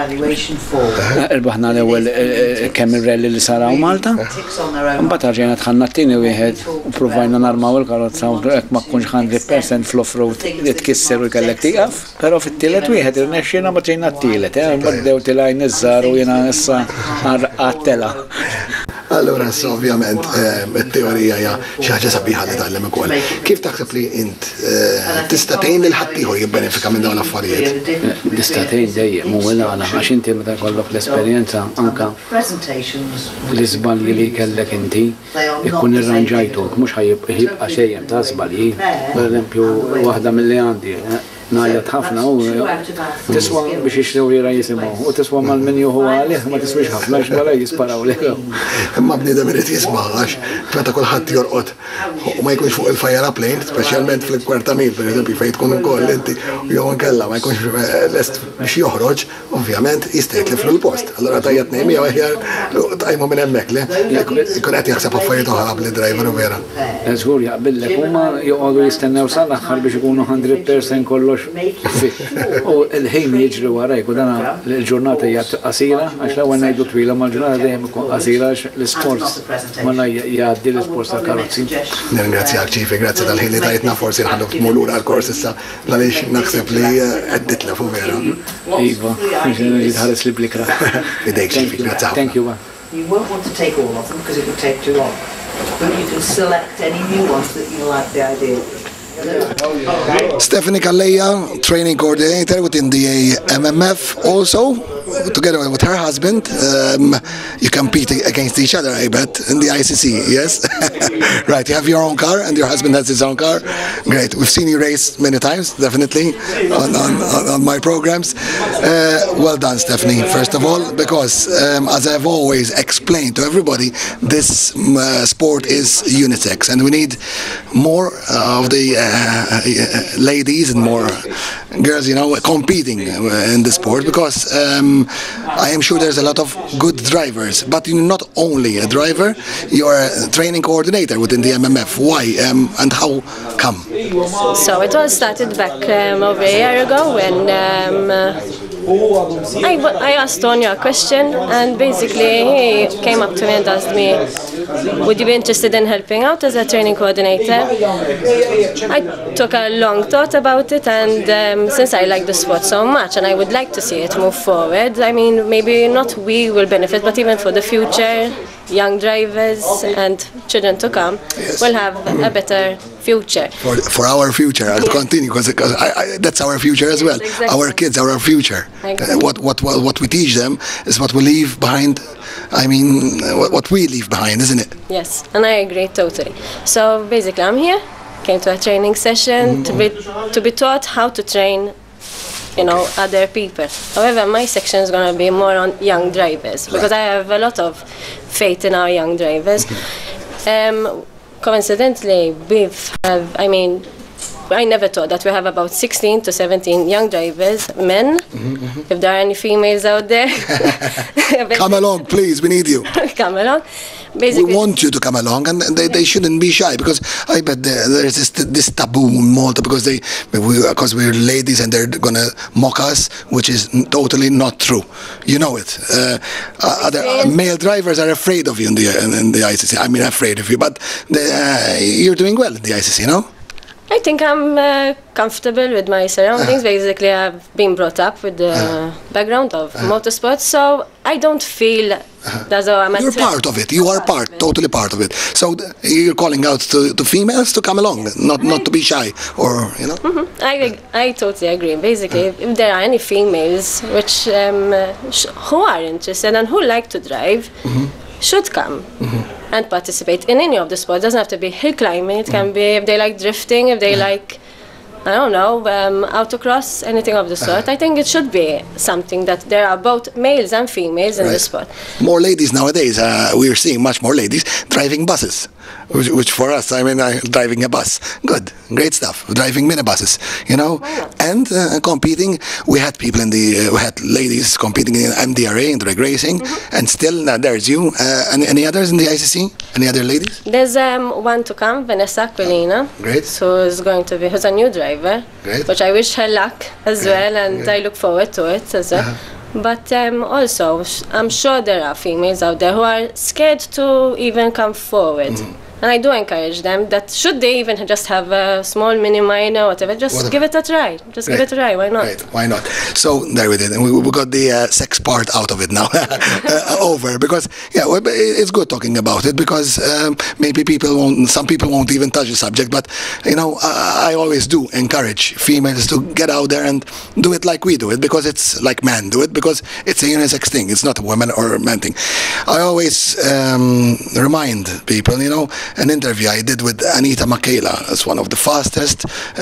Irbaħna l-ewwel kemm ir-rally li saraw Malta. Mbagħad ġejna tħanna t-tieni wieħed u provajna narmaw il-karozza u hekk ma tkunx one hundred percent fl-offroad li tkisser u jkellek tieqaf, però fit-tielet wieħed irnexxiena ma ġejna t-tielet, mbagħad bdew tilaj niżżar u jiena issa għattela. Allora, ovvjament, it-teorija hija xi ħaġa sabiħa li tgħallem ukoll. Kif taħseb li int tista' tgħin lil ħadd ieħor jibbenefika minn dawn l-affarijiet? Tista' tgħin dejjem u għala għax inti meta jkollok l-esperjenza anke l-iżbalji li kellek inti ikkun irranġajtuk mhux ħajibqa' xejn ta' żbalji. Pereżempju, waħda milli għandi najjat ħafna u tiswa biex jixtrew jira jisimaw u tiswa mal-min juhu għalih ma tiswix ħafna xbara jisparaw li. Imma bnidem irid jisma' għax meta kulħadd jorqod u ma jkunx fuq il-fire plane, speċjalment fil-kwarta mil, pereżempju fejn tkun ukoll inti jew inkella ma jkunx lest biex joħroġ, ovvjament jista' jitlif l-post. Allura tajjeb nejmi jew aħjar tajmu minn hemmhekk li jkun qed jaħseb affarijiet oħra bl-driver u vera. Żgur jaqbillek huma joqogħdu jistennew sal-aħħar biex ikunu one hundred percent kollox u l-ħin jiġri warajk u dana l-ġurnata hija qasira għax l-ewwel ngħidu twila ma l-ġurnata dejjem ikun qasira għax l-isports ma jgħaddi l-isports tal-karozzi. Nirringrazzjak ċifi, grazzi tal-ħin li tajtna forsi nħallu tmur lura għall-kors issa għaliex naħseb li qed titlef u vera. Iva, jitħares li blikra. Idejk ċifi, grazzi ħafna. Thank you. You won't want to take all of them because it would take too long. But you can select any new ones that you like the idea of. Stephanie Kalleja, training coordinator within the M M F also, together with her husband. Um, you compete against each other, I bet, in the I C C, yes? Right, you have your own car and your husband has his own car. Great, we've seen you race many times, definitely, on, on, on my programs. Uh, well done, Stephanie, first of all, because um, as I've always explained to everybody, this uh, sport is unisex and we need more uh, of the uh, uh, ladies and more girls, you know, competing in the sport, because um, I am sure there's a lot of good drivers, but you're not only a driver, you're a training coordinator within the M M F. Why um, and how come? So it all started back um, over a year ago when um, uh, I, I asked Tony a question, and basically he came up to me and asked me, would you be interested in helping out as a training coordinator? I took a long thought about it, and um, since I like the sport so much and I would like to see it move forward, I mean, maybe not we will benefit, but even for the future, young drivers and children to come yes. will have a better future. For, for our future, I'll continue, because I, I, that's our future as well. Exactly. Our kids are our future. Uh, what, what, what, what we teach them is what we leave behind. I mean, what, what we leave behind, isn't it? Yes, and I agree totally. So basically I'm here, came to a training session mm-hmm. to be to be taught how to train, you know, other people. However, my section is going to be more on young drivers, because I have a lot of faith in our young drivers. Um, coincidentally, we've have, I mean, I never thought that we have about sixteen to seventeen young drivers, men. Mm-hmm, mm-hmm. If there are any females out there, come along, please. We need you. Come along. Basically, we want you to come along, and they, they shouldn't be shy, because I bet there, there's this, this taboo in Malta, because they because we, we're ladies and they're gonna mock us, which is totally not true. You know it. Uh, other uh, male drivers are afraid of you in the in, in the I C C. I mean, afraid of you, but they, uh, you're doing well in the I C C, no? I think I'm uh, comfortable with my surroundings. Uh, Basically, I've been brought up with the uh, background of uh, motorsport, so I don't feel uh, as though I'm a You're part of it. You are part, part totally part of it. So you're calling out to, to females to come along, not not to be shy, or you know. Mm-hmm. I I totally agree. Basically, uh, if there are any females which um, sh who are interested and who like to drive, mm-hmm. should come. Mm-hmm. and participate in any of the sports. It doesn't have to be hill climbing. It can be if they like drifting, if they yeah. like, I don't know, um, autocross, anything of the sort. Uh, I think it should be something that there are both males and females in right. the sport. More ladies nowadays. Uh, we're seeing much more ladies driving buses, which, which for us, I mean, uh, driving a bus. Good, great stuff. Driving minibuses, you know, and uh, competing. We had people in the, uh, we had ladies competing in M D R A in drag racing, mm-hmm. and still uh, there's you. Uh, any, any others in the I C C? Any other ladies? There's um, one to come, Vanessa Aquilina. Oh, great. So is going to be, who's a new driver. Great. Which I wish her luck as great. well, and great. I look forward to it as well. Uh-huh. But um, also, I'm sure there are females out there who are scared to even come forward. Mm-hmm. And I do encourage them that should they even just have a small mini minor, whatever, just whatever. give it a try. Just Great. give it a try. Why not? Right. Why not? So there we did, and we, we got the uh, sex part out of it now, uh, over. Because yeah, well, it's good talking about it, because um, maybe people won't, some people won't even touch the subject. But you know, I, I always do encourage females to get out there and do it like we do it, because it's like men do it, because it's a unisex thing. It's not a woman or a man thing. I always um, remind people, you know. An interview I did with Anita Makela, as one of the fastest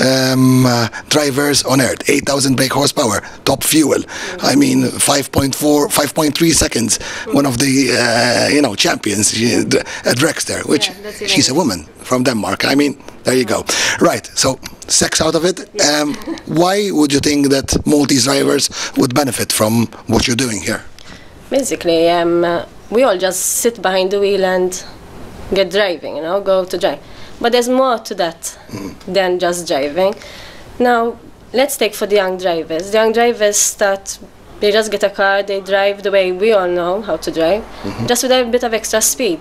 um, uh, drivers on earth, eight thousand brake horsepower, top fuel. I mean, five point four, five point three seconds, one of the, uh, you know, champions at Dragster, which yeah, she's a woman from Denmark. I mean, there you go. Right, so sex out of it. Um, why would you think that Maltese drivers would benefit from what you're doing here? Basically, um, uh, we all just sit behind the wheel and get driving, you know, go to drive. But there's more to that mm. than just driving. Now, let's take for the young drivers. The young drivers start, they just get a car, they drive the way we all know how to drive, mm-hmm. just with a bit of extra speed.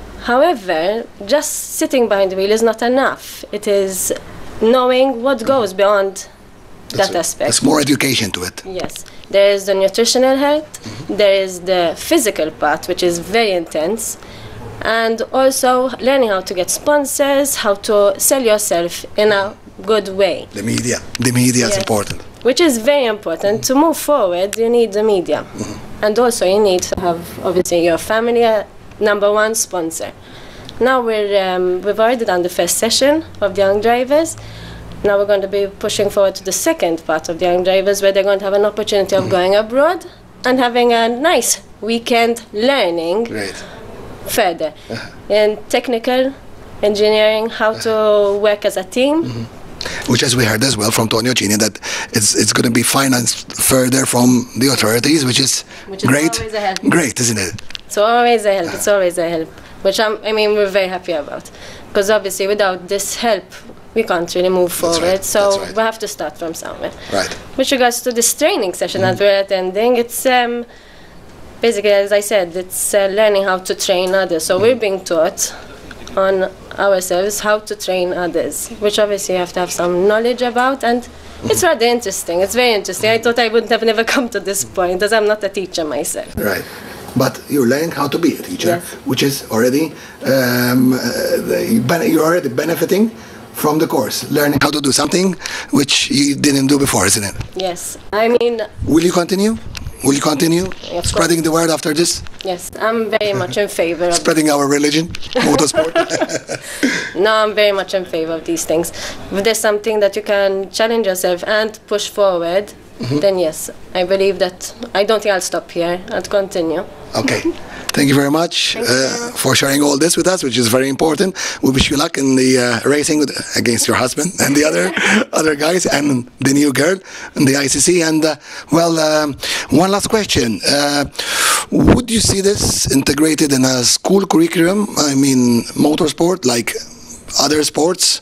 However, just sitting behind the wheel is not enough. It is knowing what goes beyond that's that a, aspect. There's more education to it. Yes. There is the nutritional health, mm-hmm. there is the physical part, which is very intense, and also learning how to get sponsors, how to sell yourself in a good way. The media. The media yes. is important. Which is very important. To move forward, you need the media. Mm-hmm. And also you need to have, obviously, your family a number one sponsor. Now we're, um, we've already done the first session of the young drivers. Now we're going to be pushing forward to the second part of the young drivers, where they're going to have an opportunity of mm-hmm. going abroad and having a nice weekend learning. Great. Further uh-huh. in technical engineering, how to work as a team. Mm-hmm. Which, as we heard as well from Tony Ocini, that it's it's going to be financed further from the authorities, which is, which is great. Always a help. Great, isn't it? So always a help. It's always a help, which I'm, I mean we're very happy about, because obviously without this help we can't really move forward. right, So that's right. we have to start from somewhere. Right. With regards to this training session that we're attending, it's um, basically, as I said, it's uh, learning how to train others. So we're being taught on ourselves how to train others, which obviously you have to have some knowledge about, and it's rather interesting. It's very interesting. I thought I would have never come to this point, as I'm not a teacher myself. Right. But you're learning how to be a teacher, Yes. which is already, um, uh, the ben- you're already benefiting from the course, learning how to do something which you didn't do before, isn't it? Yes, I mean, Will you continue? Will you continue course. spreading the word after this? yes, I'm very much in favor of Spreading our religion, motorsport? No, I'm very much in favor of these things. If there's something that you can challenge yourself and push forward, then yes, I believe that. I don't think I'll stop here. I'll continue. Okay. Thank you very much uh, for sharing all this with us, which is very important. We wish you luck in the uh, racing with, against your husband and the other other guys and the new girl in the I C C. And uh, well, um, one last question: uh, would you see this integrated in a school curriculum? I mean, motorsport, like other sports,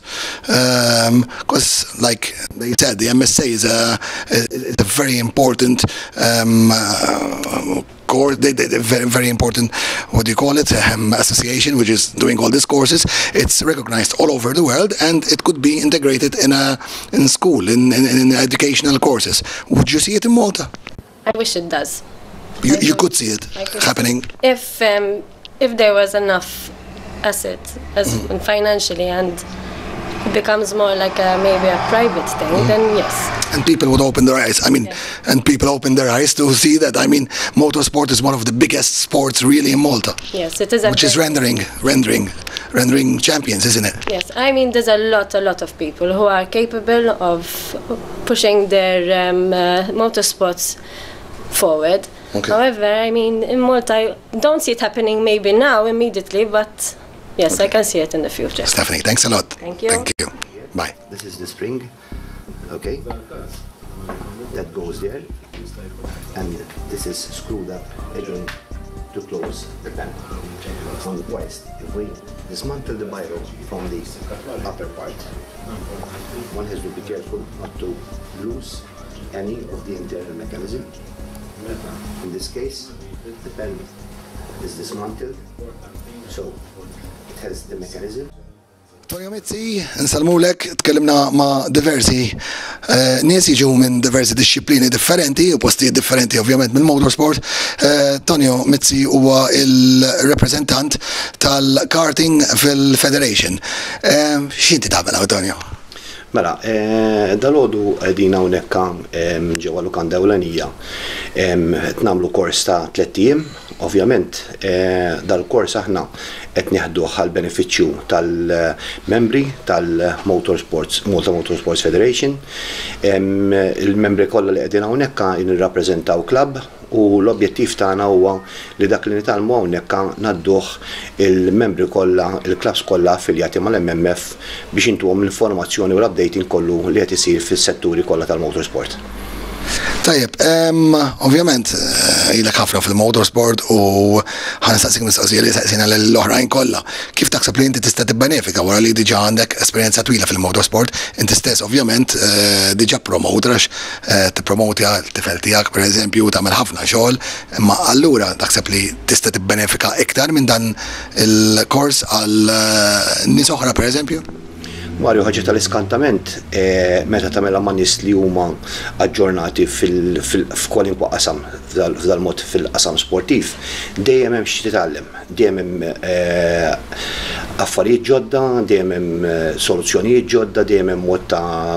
because um, like they said, the M S A is a, is a very important um, uh, course, they, they, very, very important, what do you call it, um, association, which is doing all these courses. It's recognized all over the world, and it could be integrated in a in school, in, in, in educational courses. Would you see it in Malta? I wish it does. You, I you do. could see it I could. happening. If um, if there was enough asset as Mm. financially, and it becomes more like a, maybe a private thing, Mm. then yes. And people would open their eyes. I mean, Yeah. and people open their eyes to see that. I mean, motorsport is one of the biggest sports really in Malta, Yes, it is a which is very- rendering, rendering, rendering champions, isn't it? Yes, I mean, there's a lot, a lot of people who are capable of pushing their um, uh, motorsports forward. Okay. However, I mean, in Malta, I don't see it happening maybe now, immediately, but yes, I can see it in the future. Stephanie, thanks a lot. Thank you. Thank you. Bye. This is the spring, okay, that goes there, and this is screwed up again to close the pen. On west, if we dismantle the biro from the upper part, one has to be careful not to lose any of the internal mechanism. In this case, the pen is dismantled, so it has the mechanism. Tonio Mizzi, nsalmulek, tkellimna ma' diversi uh, nies jiġu minn diversi disċiplini differenti u postijiet differenti ovvjament minn motorsport. Uh, Tonio Mizzi huwa il-reprezentant tal-karting fil-Federation. Uh, X'inti tagħmel hawn, Tonio? Mela, eh, dal-għodu għedina unekka ġewa Lukanda Ewlenija t-namlu kors ta' tlettijiem. Ovvjament, eh, dal-kors aħna qed nieħduh għal benefiċċju tal-membri tal-Motorsports, Malta Motorsports Federation. Il-membri kollha li qegħdin hawnhekk nirrappreżentaw klabb u l-objettiv tagħna huwa li dak li nitalmu hawnhekk nadduh il-membri kollha, il-klabs kollha affiljati mal-M M F biex intuhom l-informazzjoni u l-updating kollu li qed isir fis-setturi kollha tal-motorsport. Tajjeb, um, ovvjament, uh, ilek ħafna fil-motorsport u ħanistaqsik mistoqsija li saqsina l-oħrajn kollha. Kif taħseb li inti tista' tibbenefika wara li diġà għandek esperjenza twila fil-motorsport, inti stess ovvjament uh, diġà promotrax, uh, tippromotja l-tifel tiegħek pereżempju tagħmel ħafna xogħol, imma allura taħseb li tista' tibbenefika iktar minn dan il-kors għal uh, nies oħra pereżempju? Mario, ħaġa tal-iskantament, meta tagħmilha ma' nies li huma aġġornati f'kwalinkwa qasam f'dal mod fil-qasam sportiv, dejjem hemm xi titgħallem, dejjem hemm affarijiet ġodda, dejjem hemm soluzzjonijiet ġodda, dejjem hemm mod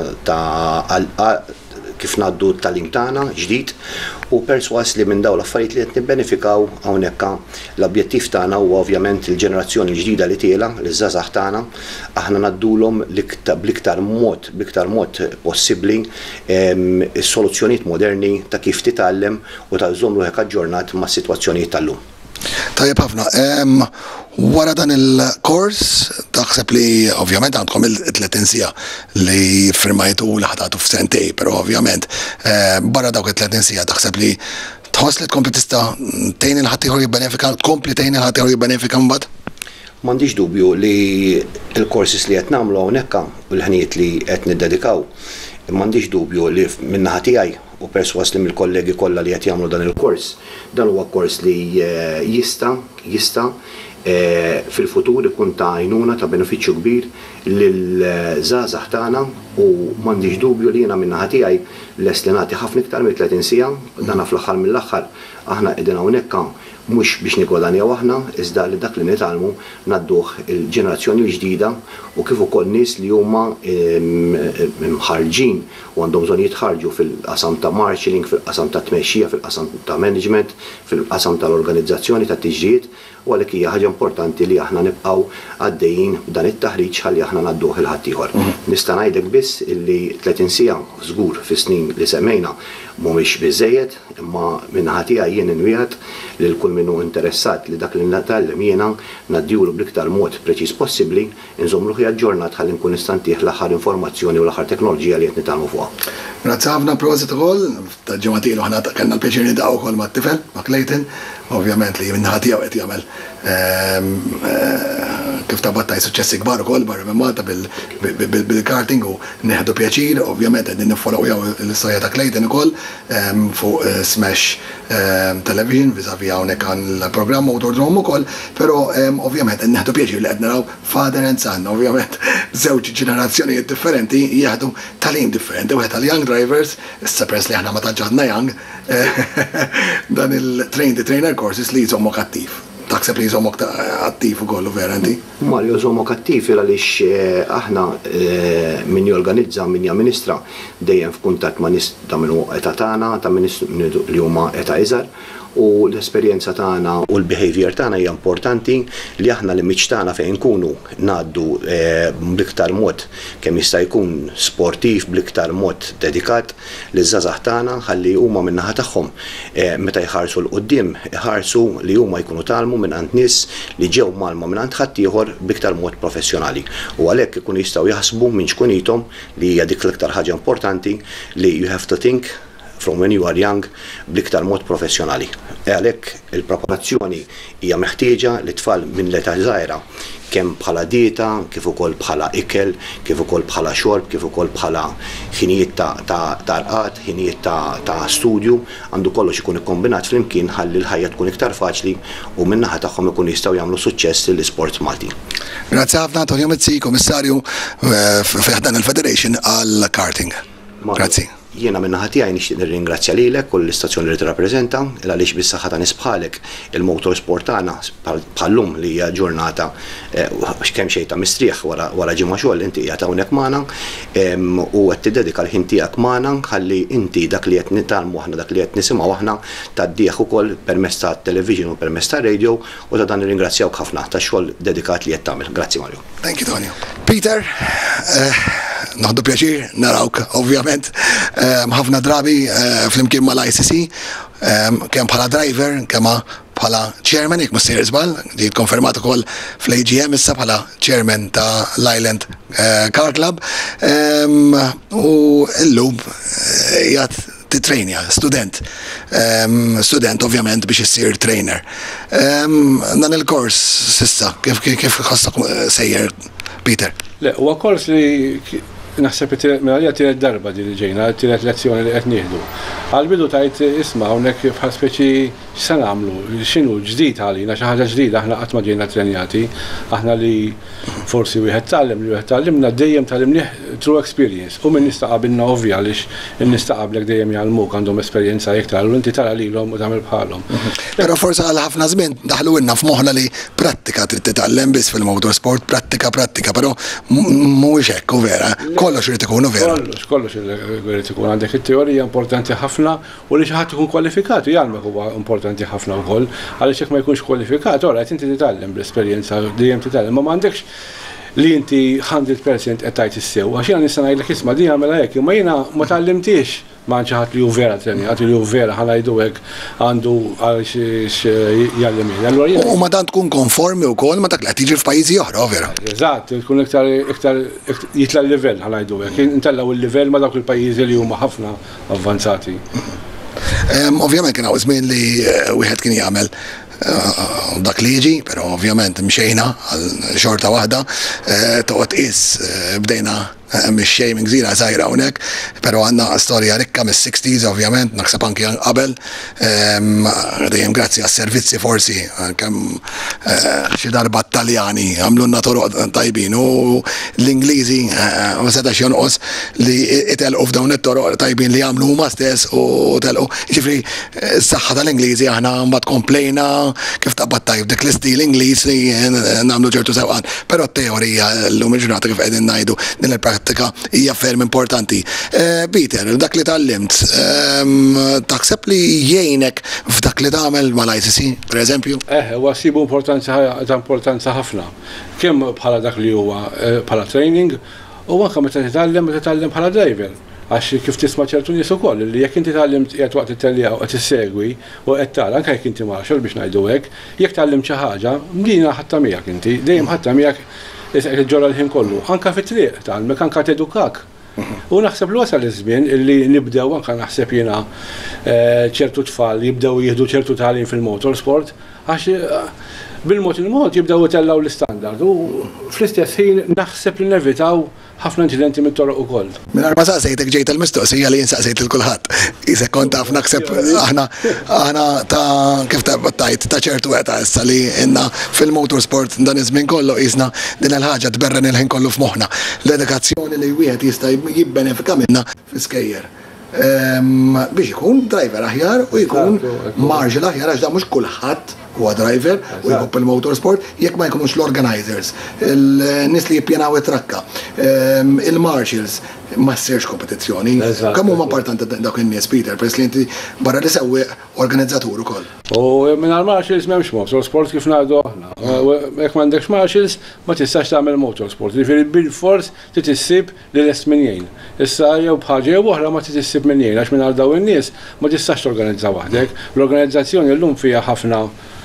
ta' kif ngħaddu t-tagħlim tagħna ġdid u perswas li minn dawn l-affarijiet li qed nibbenefikaw hawnhekk l-objettiv tagħna huwa ovvjament il-ġenerazzjoni ġdida li tiela, li żgħażagħ tagħna, aħna ngħaddulhom bl-iktar mod, bl-iktar mod possibbli is-soluzzjonijiet moderni ta' kif titgħallem u tażżomm ruħek aġġornat mas-sitwazzjonijiet tal-lum. Tajjeb ħafna. Wara dan il-kors, taħseb li ovvjament għandkom il-tletin sija li firmajtu li ħadatu f'sentej, pero ovvjament barra dawk il-tletin sija taħseb li tħoss li tkompli tista' tgħin il-ħadd ieħor jibbenefika, tkompli tgħin il-ħadd ieħor jibbenefika mbagħad? M'għandix dubju li l-courses li qed nagħmlu hawnhekk u l-ħinijiet li qed niddedikaw, m'għandix dubju li min-naħa tiegħi u perswas li mill-kollegi kollha li qed jagħmlu dan il-kors, dan huwa kors li jista' jista' fil-futur ikun ta' għajnuna ta' benefiċċju kbir lil-żgħażagħ tagħna u m'għandix dubju li jiena min-naħa tiegħi lest li nagħti ħafna iktar minn tletin siegħa, dan fl-aħħar mill-aħħar aħna qegħdin hawnhekk mhux biex nigodanjaw aħna, iżda li dak li nitalmu nadduh il-ġenerazzjoni l-ġdida u kif ukoll nies li huma mħarġin u għandhom bżonn jitħarġu fil-qasam ta' marshalling, fil-qasam ta' tmexxija, fil-qasam ta' management, fil-qasam tal-organizzazzjoni ta' tiġġijiet u għalhekk hija ħaġa importanti li aħna nibqgħu għaddejjin b'dan it-taħriġ ħalli aħna nadduh il-ħadd ieħor. Nista' ngħidlek biss illi tletin siegħa żgur fis-snin li semmejna mhumiex biżejjed, imma min-naħa tiegħi jien inwieħed lil kull minnu interessat li dak li natgħallem jiena naddiwlu bl-iktar mod preċiż possibbli, inżommlu ħi aġġornat ħalli nkun nista' ntih l-aħħar informazzjoni u l-aħħar teknoloġija li qed nitgħallmu fuqha. Grazzi ħafna prosit ukoll, ta' ġimgħatien aħna kellna l-pjaċir nidaqgħu ukoll mat-tifel ma' Clayton, ovvjament li min-naħa tiegħu qed jagħmel kif ta' battaj suċċessi kbar ukoll barra minn Malta bil-karting u neħdu pjaċir, ovvjament qegħdin niffolowjaw l-istorja ta' Clayton ukoll fuq Smash Television viżavi hawnhekk għan l-programm Motordrome ukoll, però ovvjament qed neħdu pjaċir li qed naraw father and son, ovvjament żewġ ġenerazzjonijiet differenti jieħdu tagħlim differenti, wieħed tal young drivers, issa peress li aħna ma tantx għadna young, dan il-train the trainer courses li jżommok attiv. Taħseb li jżommok attiv ukoll vera inti? Mario jżommok attiv għaliex aħna min jorganizza, min jamministra dejjem f'kuntatt ma' nies ta' minnu eta tagħna, ta' min li huma eta iżgħar u l-esperjenza tagħna u l-behavior tagħna hija importanti li aħna l-immiġġ tagħna fejn nkunu ngħaddu bl-iktar mod kemm jista' jkun sportiv, bl-iktar mod dedikat liż-żgħażagħ tagħna ħalli huma min-naħa tagħhom meta jħarsu l qudiem iħarsu li huma jkunu talmu minn għand nies li ġew malma minn għand ħadd ieħor b'iktar mod professjonali. U għalhekk ikunu jistgħu jaħsbu minn xkunithom li hija dik l-iktar ħaġa importanti li you have to think from when you are young bl-iktar mod professjonali. E għalhekk il-preparazzjoni hija meħtieġa li tfal minn l-età żgħira kemm bħala dieta, kif ukoll bħala ikel, kif ukoll bħala xorb, kif ukoll bħala ħinijiet ta' tarqat, ħinijiet ta' studju, għandu kollox ikun ikkombinat flimkien ħalli l-ħajja tkun iktar faċli u min-naħa tagħhom ikun jistgħu jagħmlu suċċess lill-isport Malti. Grazzi ħafna Antonio Mizzi, Kummissarju fi dan il-Federation għall karting. Grazzi. Jiena minnaħa tiegħi nixtieq nirringrazzja lilek u l-istazzjoni li tirrappreżenta għaliex bis-saħħa ta' nisbħalek il-motorsport tagħna bħallum li hija ġurnata kemm xejn ta' mistrieħ wara ġimgħa xogħol inti qiegħed hawnhekk magħna u qed tiddedika l-ħin tiegħek magħna ħalli inti dak li qed nitalmu aħna dak li qed nisimgħu aħna taddih ukoll permezz tat-television u permezz tar-radio u ta' dan nirringrazzjawk ħafna tax-xogħol dedikat li qed tagħmel. Grazzi Mario. Thank you Tonio. Peter, naħdu pjaċir narawk ovvjament ħafna drabi fl-imkien mal-I C C, kemm bħala driver, kemm bħala chairman, jekk ma sejjer żball, ġiet konfermat ukoll fl-A G M issa bħala chairman ta' l-Island Car Club. U llum jgħat titrejnja, student. Student ovvjament biex issir trainer. Dan il-kors sissa, kif ħossok sejjer, Peter? Le, huwa kors li naħseb għalija tielet darba di li ġejna, tielet lezzjoni li qed nieħdu. Għal-bidu tajt isma' hawnhekk bħal speċi x'se nagħmlu, x'inhu ġdid għalina, xi ħaġa ġdida, aħna qatt ma ġejna trenjati, aħna li forsi wieħed tallem li wieħed tallimna dejjem tallimnieh true experience u min nistaqabilna ovvja għaliex in-nistaqablek dejjem jgħallmuk għandhom esperjenza iktar u inti tara lilhom u tagħmel bħalhom. Però forsi għal ħafna żmien daħlu ilna f'moħħna li prattika trid titgħallem biss fil-motorsport, prattika prattika, però mhuwiex hekk u vera. Kollox irid ikun vera. Kollox, kollox irid ikun għandek it-teorija importanti ħafna u li xi ħadd ikun kwalifikat jgħalmek huwa importanti ħafna wkoll għaliex jekk ma jkunx kwalifikat, orajt inti titgħallem bl-esperjenza dejjem titgħallem, ma m'għandekx li inti hundred percent qed tgħid issew għax jiena nista' ngħidlek isma' din għamilha hekk, imma jiena ma tallimtix ma' xi ħadd li hu vera trenjat, li hu vera ħanajdu hekk għandu għaliex jgħallem. U ma dan tkun konformi wkoll ma dak li qed jiġi f'pajjiżi oħra, vera. Eżatt, tkun iktar iktar jitla l-livell ħanajdu hekk, intellaw il-livell ma' dawk il-pajjiżi li huma ħafna avvanzati. Ovvjament kien hawn żmien li wieħed kien jagħmel dak liġi, pero ovvjament mxejna għal xorta waħda, toqgħod is bdejna mix shaming zira żgħira hawnhekk, però għandna storja rikka mis-sixties ovvjament, naħseb anki qabel, dejjem grazzi għas-servizzi forsi kemm xi darba Taljani għamlulna toroq tajbin u l-Ingliżi ma setax jonqos li itelqu f'dawn it-toroq tajbin li jagħmlu huma stess u telqu. Ġifri s-saħħa tal-Ingliżi aħna mbagħad komplejna kif taqbad tajb dik l-istil Ingliż li nagħmlu ċertu sewqan, però t-teorija llum il-ġurnata kif qegħdin ngħidu din il-prattika hija ferm importanti. Peter, dak li tallimt, taħseb li jgħinek f'dak li tagħmel mal-I C C, pereżempju? Eh, huwa sibu importanza ta' importanza ħafna. Kemm bħala dak li huwa bħala training, u anke meta titgħallem titgħallem bħala driver. Għax kif tisma' ċertu nies ukoll li jekk inti tgħallem qiegħed waqt it-telja u qed issegwi u qed tara anke jekk inti marxal biex ngħidu hekk, jekk tgħallem xi ħaġa, dina ħatta miegħek inti, dejjem ħatta miegħek ġora l-ħin kollu. Anke fit-triq tgħallmek anke tedukak. U naħseb li wasal iż-żmien illi nibdew anke naħseb jiena ċertu tfal jibdew jieħdu ċertu tagħlim fil-motorsport għax bil-mod il-mod jibdew itellaw l-istandard u fl-istess ħin naħseb li nevitaw ħafna inċidenti mit-toroq ukoll. Mingħajr ma saqsejtek ġejt il-mistoqsija li jinsaqsejt il kulħadd. Isek kont taf naħseb aħna aħna ta' kif tajt ta' ċertu eta issa li inna fil-motorsport dan iż-żmien kollu qisna din il-ħaġa tberren il-ħin kollu f'moħħna. L-edukazzjoni li wieħed jista' jibbenefika minnha fi-skejjer. Biex ikun driver aħjar u jkun marġel aħjar għax da mhux kulħadd huwa driver u jkopp il-motorsport jekk ma jkunux l-organizers, il-nies li jippjanaw it-trakka, il-marshals, ma ssirx kompetizzjoni. Kemm huma importanti dak in-nies, Peter, peress li inti barra li sewwieq organizzatur ukoll. U mingħajr marshals m'hemmx motorsport kif ngħidu aħna. Jekk m'għandekx marshals ma tistax tagħmel motorsport. Jiġifieri bil-fors trid issib li lest min jgħin. Issa jew bħaġa jew oħra ma trid issib min jgħin għax mingħajr dawn in-nies ma tistax torganizza waħdek. L-organizzazzjoni llum fiha ħafna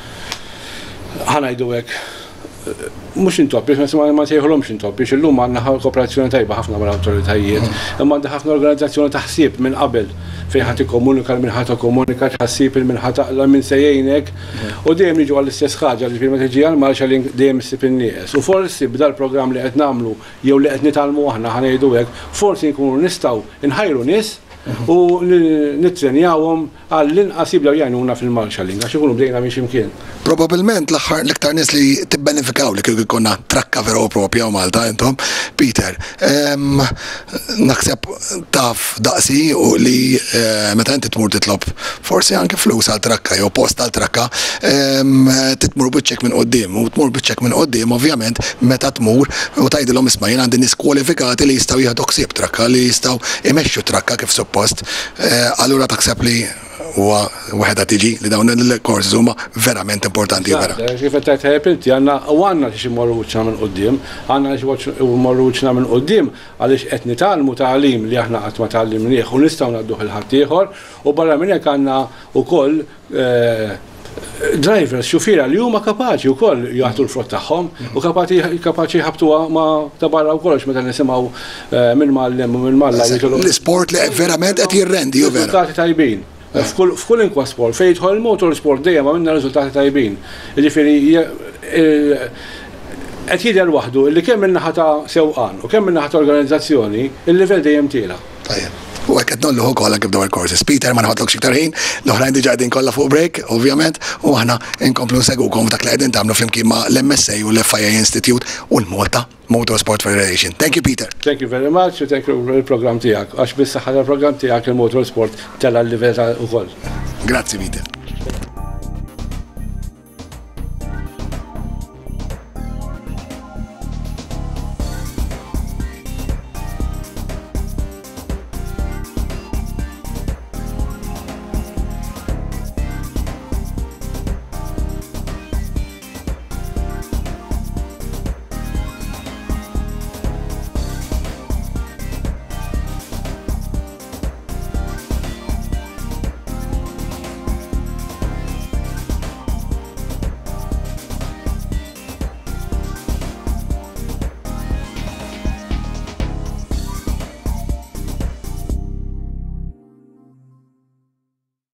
ħanajdu hekk mhux intop, biex ma sejħolhomx intop, biex illum għandna kooperazzjoni tajba ħafna mal-awtoritajiet, imma għandha ħafna organizzazzjoni taħsib minn qabel fejn ħadd ikkomunika minn ħadd ikkomunika tħassib il minn ħadd taqla minn sejjejnek u dejjem niġu għall-istess ħaġa li ma tiġi għal marshalling dejjem issib in-nies. U forsi b'dal programm li qed nagħmlu jew li qed nitgħallmu aħna ħanejdu hekk, forsi nkunu nistgħu inħajru nies u nittrenjawhom għall-inqas jibdew jgħinuna fil-marshalling għax ikunu bdejna minn x'imkien. Probabilment l-aħħar l-iktar nies li tibbenefikaw li kieku jkollna trakka veru propja u Malta intom, Peter, naħseb taf daqsi u li meta inti tmur titlob forsi anke flus għal trakka jew post għal trakka, titmur biċċek minn quddiem u tmur biċċek minn quddiem ovvjament meta tmur u tgħidilhom isma' jien għandi nies kwalifikati li jistgħu jieħdu ħsieb trakka li jistgħu imexxu trakka kif suppost. Allura taħseb li huwa waħda tiġi li dawn il-courses huma verament importanti vera. Kif qed tajt inti għandna u għandna xi mmorru wiċċna minn quddiem, għandna xi mmorru wiċċna minn quddiem għaliex qed nitgħallmu tagħlim li aħna qatt ma tgħallimnieh u nistgħu ngħadduh il ħadd ieħor u barra minn hekk għandna wkoll drivers, xufiera li huma kapaċi wkoll jagħtu l-frott tagħhom u kapaċi jħabtuha ma ta' barra wkoll meta nisimgħu minn mallem u minn malla. L-isport li verament qed jirrendi u vera. Riżultati tajbin. F'kull inkwa sport, fejn jidħol il-motorsport dejjem għamilna riżultati tajbin. Jiġifieri qed jidher waħdu li kemm min-naħa ta' sewqan u kemm min-naħa ta' organizzazzjoni, il-livell dejjem tiela. U għek għetnollu kolla kif daw il-courses. Peter, ma nħotlok xiktar ħin, l-oħrajn diġa għedin kolla fuq break, ovvjament, u għahna inkomplu segukom dak li għedin tamlu flimkien ma l-M S A u l-F I A Institute u l-Malta Motorsport Federation. Thank you, Peter. Thank you very much, u thank you il-program tijak. Għax bis-saħħa il-program tijak il-motorsport tella l-livell u koll. Grazie, Peter.